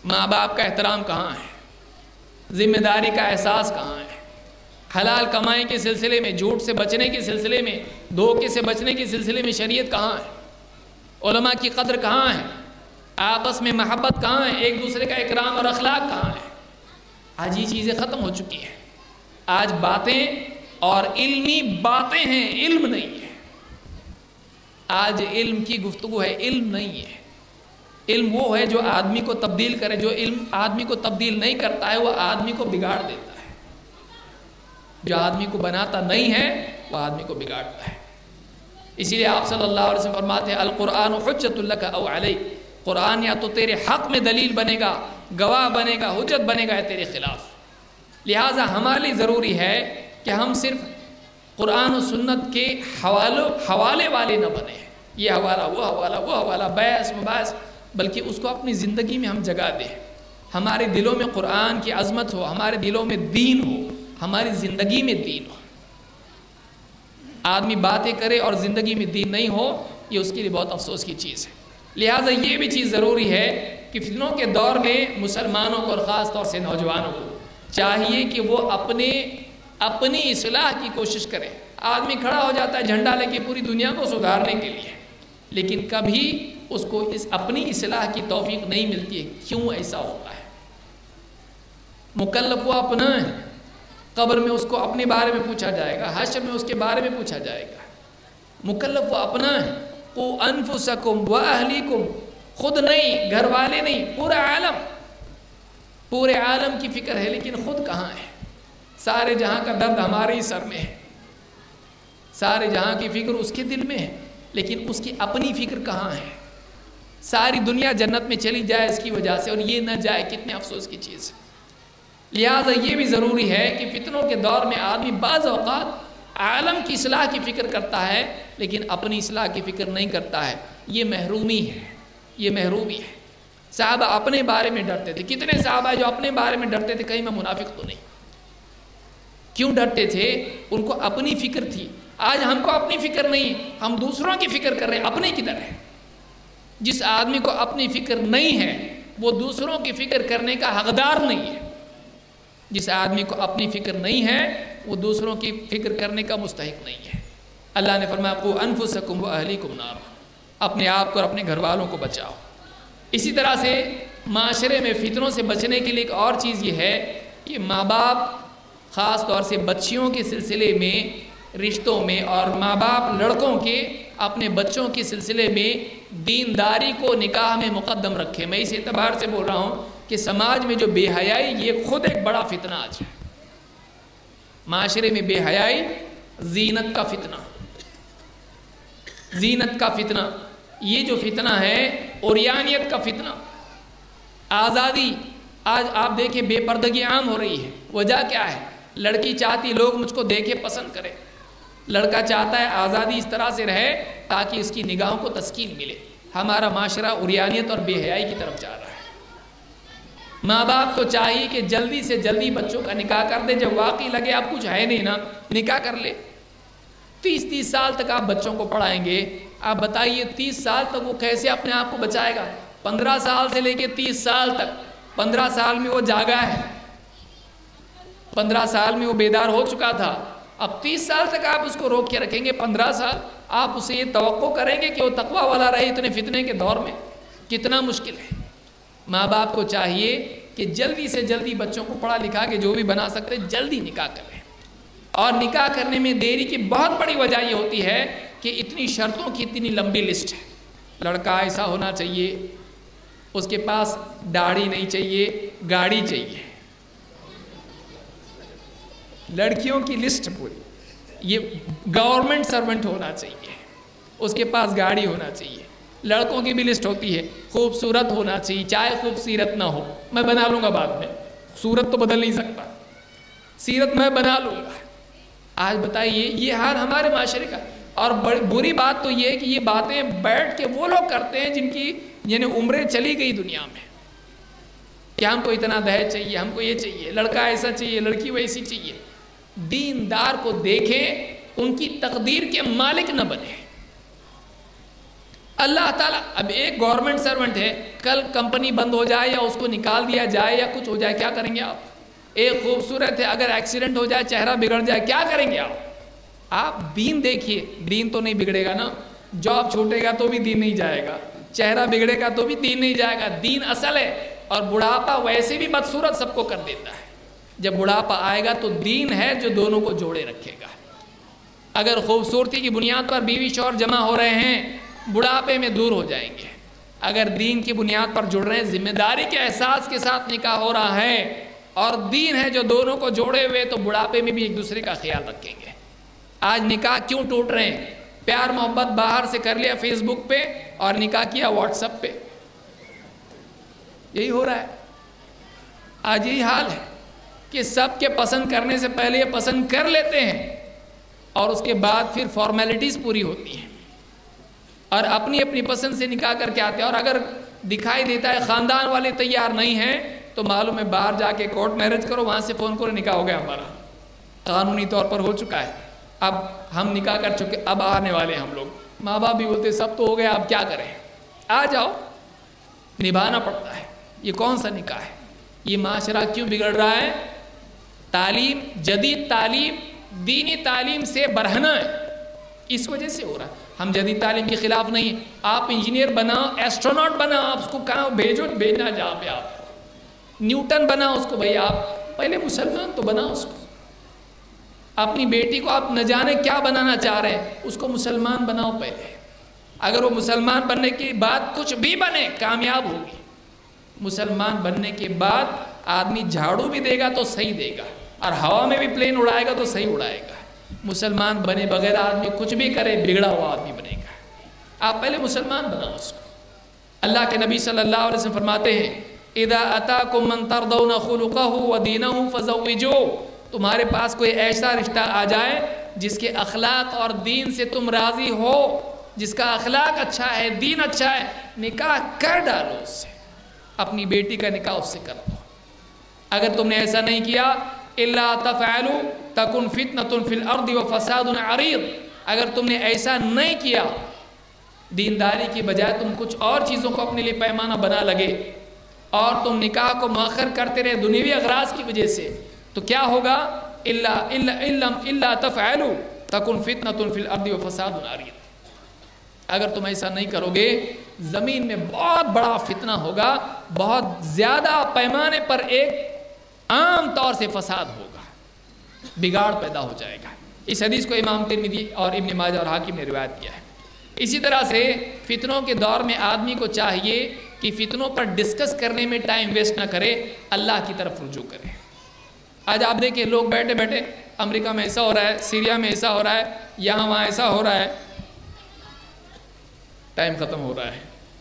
[SPEAKER 1] ماں باپ کا احترام کہاں ہے؟ ذمہ داری کا احساس کہاں ہے؟ حلال کمائی کے سلسلے میں، جھوٹ سے بچنے کے سلسلے میں، دھوکے سے بچنے کے سلسلے میں شریعت کہاں ہے؟ علماء کی قدر کہاں ہے؟ آپس میں محبت کہاں ہے؟ ایک دوسرے کا اکرام اور اخلاق کہاں ہے؟ آج یہ چیزیں ختم ہو چکی ہیں۔ آج باتیں اور علمی باتیں ہیں، علم نہیں ہے۔ آج علم کی گفتگو ہے، علم نہیں ہے۔ علم وہ ہے جو آدمی کو تبدیل کرے، جو علم آدمی کو تبدیل نہیں کرتا ہے وہ آدمی کو بگاڑ دیتا ہے۔ جو آدمی کو بناتا نہیں ہے وہ آدمی کو بگاڑتا ہے۔ اسی لیے آپ صلی اللہ علیہ وسلم فرماتے ہیں القرآن حجت لک او علیک، قرآن یا تو تیرے حق میں دلیل بنے گا، گواہ بنے گا، حجت بنے گا تیرے خلاف۔ لہٰذا ہمارے لیے ضروری ہے کہ ہم صرف قرآن و سنت کے حوالے والے نہ بنیں، یہ حوالہ وہ حوالہ وہ حوالہ، بحث مباحث، بلکہ اس کو اپنی زندگی میں ہم جگہ دیں۔ ہمارے دلوں میں قرآن کی عظمت ہو، ہمارے دلوں میں دین ہو، ہماری زندگی میں دین ہو۔ آدمی باتیں کرے اور زندگی میں دین نہیں ہو، یہ اس کے لیے بہت افسوس کی چیز ہے۔ لہٰذا یہ بھی چیز ضروری ہے کہ فتنوں کے دور میں مسلمانوں کو اور خاص طور سے نوجوانوں کو چاہیے کہ وہ اپنی اصلاح کی کوشش کرے۔ آدمی کھڑا ہو جاتا ہے جھنڈا لے کے پوری دنیا کو سدھارنے کے لیے، لیکن کبھی اس کو اپنی اصلاح کی توفیق نہیں ملتی ہے۔ کیوں ایسا ہوتا ہے؟ مکلف وہ اپنا ہے، قبر میں اس کو اپنے بارے میں پوچھا جائے گا، حشر میں اس کے بارے میں پوچھا جائے گا۔ مکلف وہ اپنا ہے، قُوْ أَنفُسَكُمْ وَأَهْلِكُمْ، خود نہیں، گھر والے نہیں، پورے عالم کی فکر ہے، لیکن خود کہاں ہے؟ سارے جہاں کا درد ہمارے ہی سر میں ہے، سارے جہاں کی فکر اس کے دل میں ہے، لیکن اس کی اپنی فکر کہاں ہے؟ ساری دنیا جنت میں چلی جائے اس کی وجہ سے اور یہ نہ جائے، کتنے افسوس کی چیز ہے۔ لہٰذا یہ بھی ضروری ہے کہ فتنوں کے دور میں آدمی بعض اوقات عالم کی اصلاح کی فکر کرتا ہے لیکن اپنی اصلاح کی فکر نہیں کرتا ہے۔ یہ محرومی ہے، یہ محرومی ہے۔ صحابہ اپنے بارے میں ڈرتے تھے، کتنے صحابہ جو اپنے بارے میں ڈرتے تھے کہیں میں منافق تو نہیں؟ کیوں ڈرتے تھے؟ ان کو اپنی فکر تھی۔ آج ہم کو اپنی فکر نہیں، ہم دوسروں کی فکر کر رہے ہیں، اپنے کدھر ہے؟ جس آدمی کو اپنی فکر نہیں ہے وہ دوسروں کی فکر کرنے کا حقدار نہیں ہے۔ جس آدمی کو اپنی فکر نہیں ہے وہ دوسروں کی فکر کرنے کا مستحق نہیں ہے۔ اللہ نے فرمایا قُوْ أَنفُسَكُمْ وَأَهْلِكُمْ نَارًا، اپنے آپ کو اور اپنے گھر والوں کو بچاؤ۔ اسی طرح سے معاشرے میں فتنوں سے بچنے کے لیے ایک اور چیز یہ ہے کہ ماں باپ خاص طور سے بچیوں کے سلسلے میں، رشتوں میں، اور ماں باپ لڑکوں کے اپنے بچوں کے سلسلے میں دینداری کو نکاح میں مقدم رکھے۔ میں اس اعتبار سے بول رہا ہوں کہ سماج میں جو بے حیائی یہ خود ایک بڑا فتنہ آج ہے۔ معاشرے میں بے حیائی زینت کا فتنہ، زینت کا فتنہ، یہ جو فتنہ ہے اوریانیت کا فتنہ، آزادی۔ آج آپ دیکھیں بے پردگی عام ہو رہی ہے، وجہ کیا ہے؟ لڑکی چاہتی لوگ مجھ کو دیکھے پسند کرے، لڑکا چاہتا ہے آزادی اس طرح سے رہے تاکہ اس کی نگاہوں کو تسکین ملے۔ ہمارا معاشرہ اوریانیت اور بے حیائی کی طرف جا رہا ہے۔ ماں باپ کو چاہیے کہ جلدی سے جلدی بچوں کا نکاح کر دے، جب واقعی لگے اب کچھ ہے نہیں نا نکاح کر لے۔ 30 سال تک آپ بچوں کو پڑھائیں گے، آپ بتائیے 30 سال تک وہ کیسے اپنے آپ کو بچائے گا؟ 15 سال سے لے کے 30 سال تک، 15 سال میں وہ جاگا ہے، 15 سال میں وہ بیدار ہو چکا تھا، اب 30 سال تک آپ اس کو روک کے رکھیں گے؟ 15 سال آپ اسے یہ توقع کریں گے کہ وہ تقویٰ والا رہے اتنے فتنے کے دور میں؟ کتنا مشکل ہے۔ ماں باپ کو چاہیے کہ جلدی سے جلدی بچوں کو پڑھا لکھا کے جو بھی بنا سکتے جلدی نکاح کریں، اور نکاح کرنے میں دیری کی بہت بڑی وجہ یہ ہوتی ہے کہ اتنی شرطوں کی اتنی لمبی لسٹ ہے۔ لڑکا ایسا ہونا چاہیے، اس کے پاس داڑھی نہیں چاہیے، گاڑی چاہیے۔ لڑکیوں کی لسٹ پوری، یہ گورنمنٹ سرونٹ ہونا چاہیے، اس کے پاس گاڑی ہونا چاہیے۔ لڑکوں کی بھی لسٹ ہوتی ہے، خوبصورت ہونا چاہیے، چاہے خوبصورت نہ ہو، میں بنا لوں گا بعد میں، صورت تو بدل نہیں سکتا، سیرت میں بنا لوں گا۔ آج بتائیے یہ حال ہمارے معاشرے کا، اور بری بات تو یہ ہے کہ یہ باتیں بیٹھ کے وہ لوگ کرتے ہیں جن کی یعنی عمریں چلی گئی دنیا میں، کہ ہم کو اتنا دہیج چاہیے، ہم کو یہ چاہیے، لڑکا ایسا چاہیے، لڑکی ویسی چاہیے۔ دیندار کو دیکھیں، ان کی تقدیر کے مالک نہ بنے۔ اللہ تعالیٰ اب ایک گورنمنٹ سرونٹ ہے، کل کمپنی بند ہو جائے یا اس کو نکال دیا جائے یا کچھ ہو جائے، کیا کریں گے آپ؟ ایک خوبصورت ہے، اگر ایکسیڈنٹ ہو جائے، چہرہ بگڑ جائے، کیا کریں گے آپ دین دیکھیے، دین تو نہیں بگڑے گا نا، جاب چھوٹے گا تو بھی دین نہیں جائے گا، چہرہ بگڑے گا تو بھی دین نہیں جائے گا، دین اصل ہے۔ اور بڑھاپا ویسے بھی بدصورت سب کو کر دیتا ہے، جب بڑھاپا آئے گا تو دین ہے جو دونوں کو جوڑے رکھے گا۔ اگر خوبصورتی کی بنیاد پر بیوی شوہر جمع ہو رہے ہیں، بڑھاپے میں دور ہو جائیں گے۔ اگر دین کی بنیاد پر جڑ رہے ہیں، ذمہ داری کے احساس کے ساتھ نکاح ہو رہا ہے اور دین ہے جو دونوں کو جوڑے ہوئے، تو بڑھاپے میں بھی ایک دوسرے کا خیال رکھیں گے۔ آج نکاح کیوں ٹوٹ رہے ہیں؟ پیار محبت باہر سے کر لیا فیس بک پہ اور نکاح کیا واٹس ایپ پہ، یہی ہو رہا ہے آج۔ یہی حال ہے کہ سب کے پسند کرنے سے پہلے یہ پسند کر لیتے ہیں اور اس کے بعد پھر فارمیلٹیز پوری ہوتی ہیں اور اپنی اپنی پسند سے نکاح کر کے آتے ہیں۔ اور اگر دکھائی دیتا ہے خاندان والے تیار نہیں ہیں تو معلوم ہے باہر جا کے کورٹ میرج کرو، وہاں سے فون کرو، نکاح ہو گیا ہمارا، قانونی طور پر ہو چکا ہے، اب ہم نکاح کر چکے، اب آنے والے ہم لوگ۔ ماں باپ بھی بولتے سب تو ہو گیا، اب کیا کریں، آ جاؤ، نبھانا پڑتا ہے۔ یہ کون سا نکاح ہے؟ یہ معاشرہ کیوں بگڑ رہا ہے؟ تعلیم، جدید تعلیم دینی تعلیم سے برہنہ ہے، اس وجہ سے ہو رہا ہے۔ ہم جدید تعلیم کے خلاف نہیں ہیں، آپ انجینئر بناؤ، ایسٹروناٹ بناؤ، آپ اس کو کہاں بھیجنا جہاں پہ آپ نیوٹن بناؤ اس کو، بھائی آپ پہلے مسلمان تو بناؤ اس کو۔ اپنی بیٹی کو آپ نہ جانے کیا بنانا چاہ رہے ہیں، اس کو مسلمان بناؤ پہلے۔ اگر وہ مسلمان بننے کے بعد کچھ بھی بنے، کامیاب ہوگی۔ مسلمان بننے کے بعد آدمی جھاڑو بھی دے گا تو صحیح دے گا، اور ہوا میں بھی پلین اڑائے گا تو صحیح اڑائے گا۔ مسلمان بنے بغیر آدمی کچھ بھی کرے، بگڑا ہوا آدمی بنے گا۔ آپ پہلے مسلمان بناؤ اس کو۔ اللہ کے نبی صلی اللہ علیہ وسلم فرماتے ہیں اذا اتاکم من ترضون خلقہ ودینہ فزوجوہ، تمہارے پاس کوئی ایسا رشتہ آ جائے جس کے اخلاق اور دین سے تم راضی ہو، جس کا اخلاق اچھا ہے، دین اچھا ہے، نکاح کر ڈالو اس سے، اپنی بیٹی کا نکاح اس سے کر دو۔ اگر تم نے ایسا نہیں کیا، الا تفعلوا تکن فتنة فی الارض وفساد عریض، اگر تم نے ایسا نہیں کیا، دینداری کی بجائے تم کچھ اور چیزوں کو اپنے لیے پیمانہ بنا لگے اور تم نکاح کو مؤخر کرتے رہے دنیوی اغراض کی وجہ سے، تو کیا ہوگا؟ الا تفعلوا تکن فتنة فی الارض وفساد عریض، اگر تم ایسا نہیں کرو گے زمین میں بہت بڑا فتنہ ہوگا، بہت زیادہ پیمانے پر ایک عام طور سے فساد ہوگا، بگاڑ پیدا ہو جائے گا۔ اس حدیث کو امام ترمذی اور ابن ماجہ اور حاکم نے روایت کیا ہے۔ اسی طرح سے فتنوں کے دور میں آدمی کو چاہیے کہ فتنوں پر ڈسکس کرنے میں ٹائم ویسٹ نہ کرے، اللہ کی طرف رجوع کرے۔ آج آپ دیکھیں لوگ بیٹھے بیٹھے امریکہ میں ایسا ہو رہا ہے، سیریا میں ایسا ہو رہا ہے، یہاں وہاں ایسا ہو رہا ہے، ٹائم ختم ہو رہا ہے،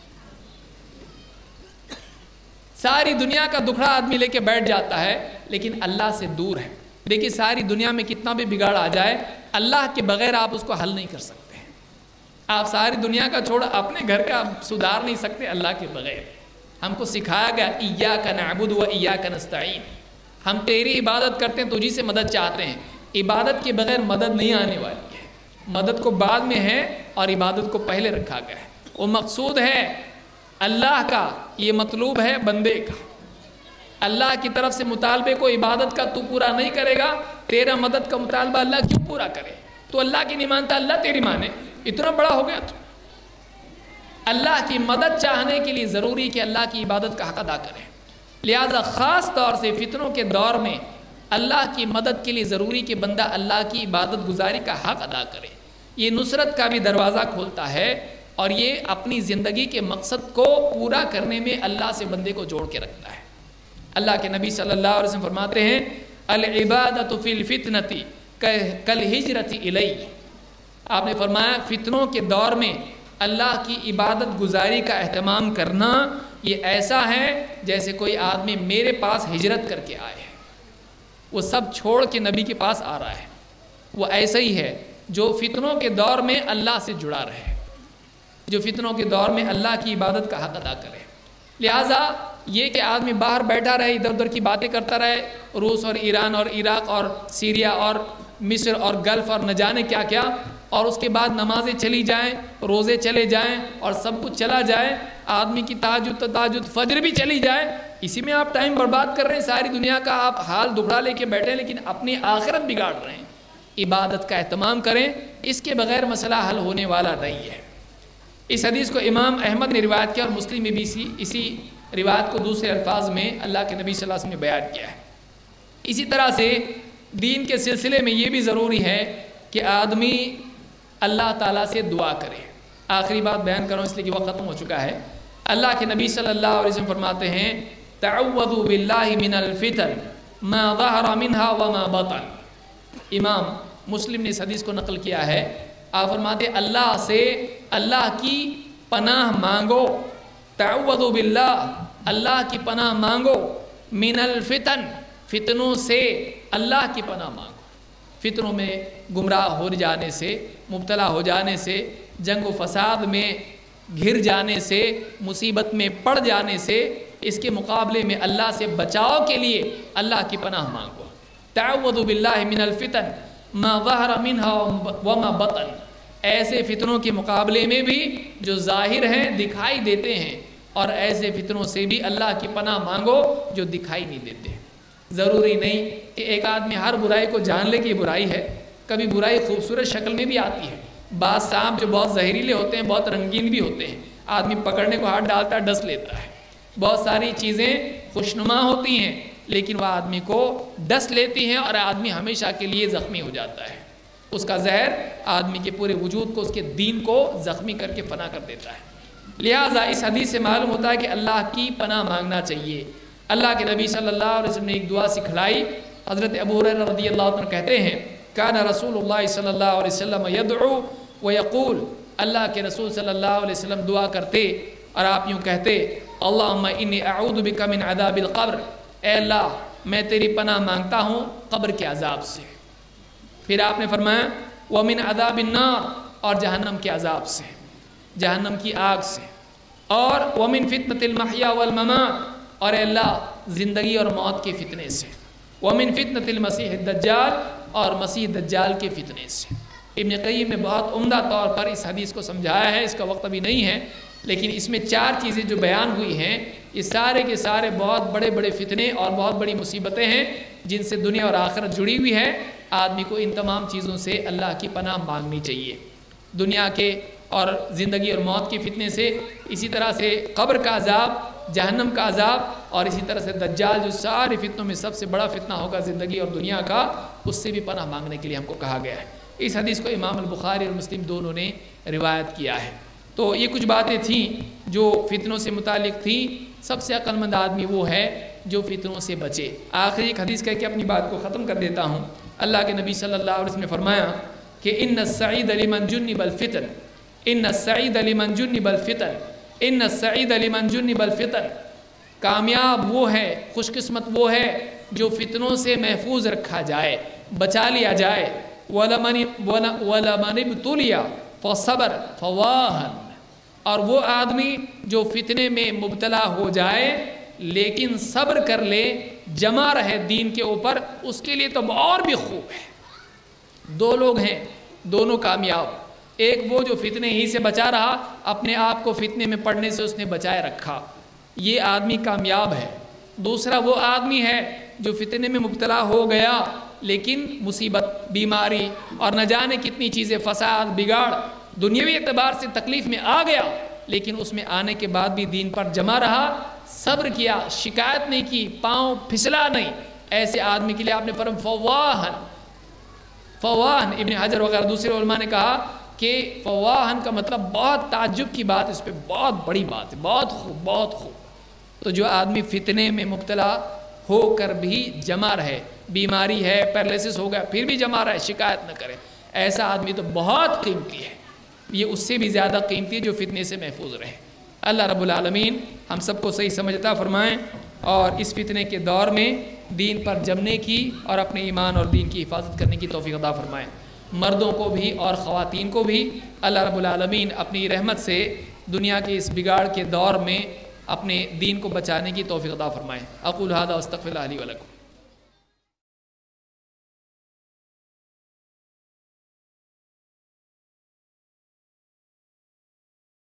[SPEAKER 1] ساری دنیا کا دکھڑا آدمی لے کے بیٹھ جاتا ہے لیکن اللہ سے دور ہے۔ دیکھیے ساری دنیا میں کتنا بھی بگاڑ آ جائے، اللہ کے بغیر آپ اس کو حل نہیں کر سکتے۔ آپ ساری دنیا کا چھوڑ اپنے گھر کا سدھار نہیں سکتے اللہ کے بغیر۔ ہم کو سکھایا گیا ایاک نعبد و ایاک نستعین، ہم تیری عبادت کرتے ہیں، تجھی سے مدد چاہتے ہیں۔ عبادت کے بغیر مدد نہیں آنے والی ہے، مدد کو بعد میں ہے اور عبادت کو پہلے رکھا گیا ہے۔ وہ مقصود ہے اللہ کا، یہ مطلوب ہے بندے کا۔ اللہ کی طرف سے مطالبے کو عبادت کا تو پورا نہیں کرے گا، تیرا مدد کا مطالبہ اللہ کیوں پورا کرے؟ تو اللہ کی نہیں مانتا، اللہ تیری مانے، اتنا بڑا ہو گیا تو۔ اللہ کی مدد چاہنے کے لیے ضروری کہ اللہ کی عبادت کا حق ادا کرے، لہذا خاص طور سے فتنوں کے دور میں اللہ کی مدد کے لیے ضروری کہ بندہ اللہ کی عبادت گزاری کا حق ادا کرے۔ یہ نصرت کا بھی دروازہ کھولتا ہے اور یہ اپنی زندگی کے مقصد کو پورا کرنے میں اللہ سے بندے کو جوڑ کے رکھتا ہے۔ اللہ کے نبی صلی اللہ علیہ وسلم فرماتے ہیں العبادۃ فی الفتنۃ کالہجرۃ الی، آپ نے فرمایا فتنوں کے دور میں اللہ کی عبادت گزاری کا اہتمام کرنا یہ ایسا ہے جیسے کوئی آدمی میرے پاس ہجرت کر کے آئے ہے، وہ سب چھوڑ کے نبی کے پاس آ رہا ہے۔ وہ ایسا ہی ہے جو فتنوں کے دور میں اللہ سے جڑا رہے، جو فتنوں کے دور میں اللہ کی عبادت کا حق ادا کرے۔ لہٰذا یہ کہ آدمی باہر بیٹھا رہے، ادھر ادھر کی باتیں کرتا رہے، روس اور ایران اور عراق اور سیریا اور مصر اور گلف اور نہ جانے کیا کیا، اور اس کے بعد نمازیں چلی جائیں، روزے چلے جائیں اور سب کچھ چلا جائے، آدمی کی تہجد فجر بھی چلی جائے، اسی میں آپ ٹائم برباد کر رہے ہیں، ساری دنیا کا آپ حال دبڑا لے کے بیٹھے، لیکن اپنی آخرت بگاڑ رہے ہیں۔ عبادت کا اہتمام کریں، اس کے بغیر مسئلہ حل ہونے والا نہیں ہے۔ اس حدیث کو امام احمد نے روایت کیا اور مسلم میں بھی اسی روایت کو دوسرے الفاظ میں اللہ کے نبی صلی اللہ علیہ وسلم نے بیان کیا ہے۔ اسی طرح سے دین کے سلسلے میں یہ بھی ضروری ہے کہ آدمی اللہ تعالیٰ سے دعا کرے۔ آخری بات بیان کروں اس لیے کہ وقت ختم ہو چکا ہے۔ اللہ کے نبی صلی اللہ علیہ وسلم فرماتے ہیں تعوذوا باللہ من الفتن ما ظہر منها وما بطن۔ امام مسلم نے اس حدیث کو نقل کیا ہے، آپ فرماتے ہیں اللہ سے اللہ کی پناہ مانگو، تعوذوا باللہ اللہ کی پناہ مانگو، من الفتن فتنوں سے اللہ کی پناہ مانگو۔ فتنوں میں گمراہ ہو جانے سے، مبتلا ہو جانے سے، جنگ و فساد میں گھر جانے سے، مصیبت میں پڑ جانے سے، اس کے مقابلے میں اللہ سے بچاؤ کے لیے اللہ کی پناہ مانگو۔ تعوذوا باللہ من الفتن ما ظہر منها وما بطن، ایسے فتنوں کے مقابلے میں بھی جو ظاہر ہیں دکھائی دیتے ہیں، اور ایسے فتنوں سے بھی اللہ کی پناہ مانگو جو دکھائی نہیں دیتے۔ ضروری نہیں کہ ایک آدمی ہر برائی کو جان لے کہ یہ برائی ہے، کبھی برائی خوبصورت شکل میں بھی آتی ہے۔ بعض سانپ جو بہت زہریلے ہوتے ہیں بہت رنگین بھی ہوتے ہیں، آدمی پکڑنے کو ہاتھ ڈالتا ہے ڈس لیتا ہے۔ بہت ساری چیزیں خوشنما ہوتی ہیں لیکن وہ آدمی کو ڈس لیتی ہیں اور آدمی ہمیشہ کے لیے زخمی ہو جاتا ہے۔ اس کا زہر آدمی کے پورے وجود کو، اس کے دین کو زخمی کر کے فنا کر دیتا ہے۔ لہٰذا اس حدیث سے معلوم ہوتا ہے کہ اللہ کی پناہ مانگنا چاہیے۔ اللہ کے نبی صلی اللہ علیہ وسلم نے ایک دعا سکھلائی۔ حضرت ابو ہریرہ رضی اللہ عنہ کہتے ہیں کان رسول اللہ صلی اللہ علیہ وسلم یدعو ویقول، اللہ کے رسول صلی اللہ علیہ وسلم دعا کرتے اور آپ یوں کہتے اللہم انی اعوذ بک من عذاب القبر، اے اللہ میں تیری پناہ مانگتا ہوں قبر کے عذاب سے۔ پھر آپ نے فرمایا ومن عذاب النار، اور جہنم کے عذاب سے، جہنم کی آگ سے، اور ومن فتنۃ المحیا والممات، اور اے اللہ زندگی اور موت کے فتنے سے، ومن فتنۃ المسیح الدجال، اور مسیح دجال کے فتنے سے۔ ابن قیم نے بہت عمدہ طور پر اس حدیث کو سمجھایا ہے، اس کا وقت ابھی نہیں ہے، لیکن اس میں 4 چیزیں جو بیان ہوئی ہیں یہ سارے کے سارے بہت بڑے بڑے فتنے اور بہت بڑی مصیبتیں ہیں جن سے دنیا اور آخرت جڑی ہوئی ہے۔ آدمی کو ان تمام چیزوں سے اللہ کی پناہ مانگنی چاہیے، دنیا کے اور زندگی اور موت کے فتنے سے، اسی طرح سے قبر کا عذاب، جہنم کا عذاب، اور اسی طرح سے دجال جو سارے فتنوں میں سب سے بڑا فتنہ ہوگا زندگی اور دنیا کا، اس سے بھی پناہ مانگنے کے لیے ہم کو کہا گیا ہے۔ اس حدیث کو امام البخاری اور مسلم دونوں نے روایت کیا ہے۔ تو یہ کچھ باتیں تھیں جو فتنوں سے متعلق تھیں۔ سب سے عقل مند آدمی وہ ہے جو فتنوں سے بچے۔ آخری ایک حدیث کہہ کے اپنی بات کو ختم کر دیتا ہوں۔ اللہ کے نبی صلی اللہ علیہ وسلم نے فرمایا کہ ان السعید لمن جنب الفتن، ان السعید لمن جنب الفتن، ان السعید لمن جنب الفتن، کامیاب وہ ہے، خوش قسمت وہ ہے جو فتنوں سے محفوظ رکھا جائے، بچا لیا جائے۔ وَلَمَنِ ابْتُلِيَ فَصَبَرَ فَوَاهًا، اور وہ آدمی جو فتنے میں مبتلا ہو جائے لیکن صبر کر لے، جمع رہے دین کے اوپر، اس کے لیے تو اور بھی خوب ہے۔ 2 لوگ ہیں، دونوں کامیاب، ایک وہ جو فتنے ہی سے بچا رہا، اپنے آپ کو فتنے میں پڑنے سے اس نے بچائے رکھا، یہ آدمی کامیاب ہے۔ دوسرا وہ آدمی ہے جو فتنے میں مبتلا ہو گیا لیکن مصیبت، بیماری اور نہ جانے کتنی چیزیں، فساد، بگاڑ، دنیاوی اعتبار سے تکلیف میں آ گیا، لیکن اس میں آنے کے بعد بھی دین پر جمع رہا، صبر کیا، شکایت نہیں کی، پاؤں پھسلا نہیں۔ ایسے آدمی کے لیے آپ نے فرمایا فواہن، ابن حجر وغیرہ دوسرے علماء نے کہا کہ فواہن کا مطلب بہت تعجب کی بات، اس پہ بہت بڑی بات ہے، بہت خوب، بہت خوب۔ تو جو آدمی فتنے میں مبتلا ہو کر بھی جمع رہے، بیماری ہے، پیرلیسس ہو گیا پھر بھی جمع رہے، شکایت نہ کرے، ایسا آدمی تو بہت قیمتی ہے، یہ اس سے بھی زیادہ قیمتی ہے جو فتنے سے محفوظ رہے۔ اللہ رب العالمین ہم سب کو صحیح سمجھتا فرمائیں اور اس فتنے کے دور میں دین پر جمنے کی اور اپنے ایمان اور دین کی حفاظت کرنے کی توفیق عطا فرمائیں۔ مردوں کو بھی اور خواتین کو بھی اللہ رب العالمین اپنی رحمت سے دنیا کے اس بگاڑ کے دور میں اپنے دین کو بچانے کی توفیق عطا فرمائیں۔ اقول ھذا واستغفر اللہ لی ولکم۔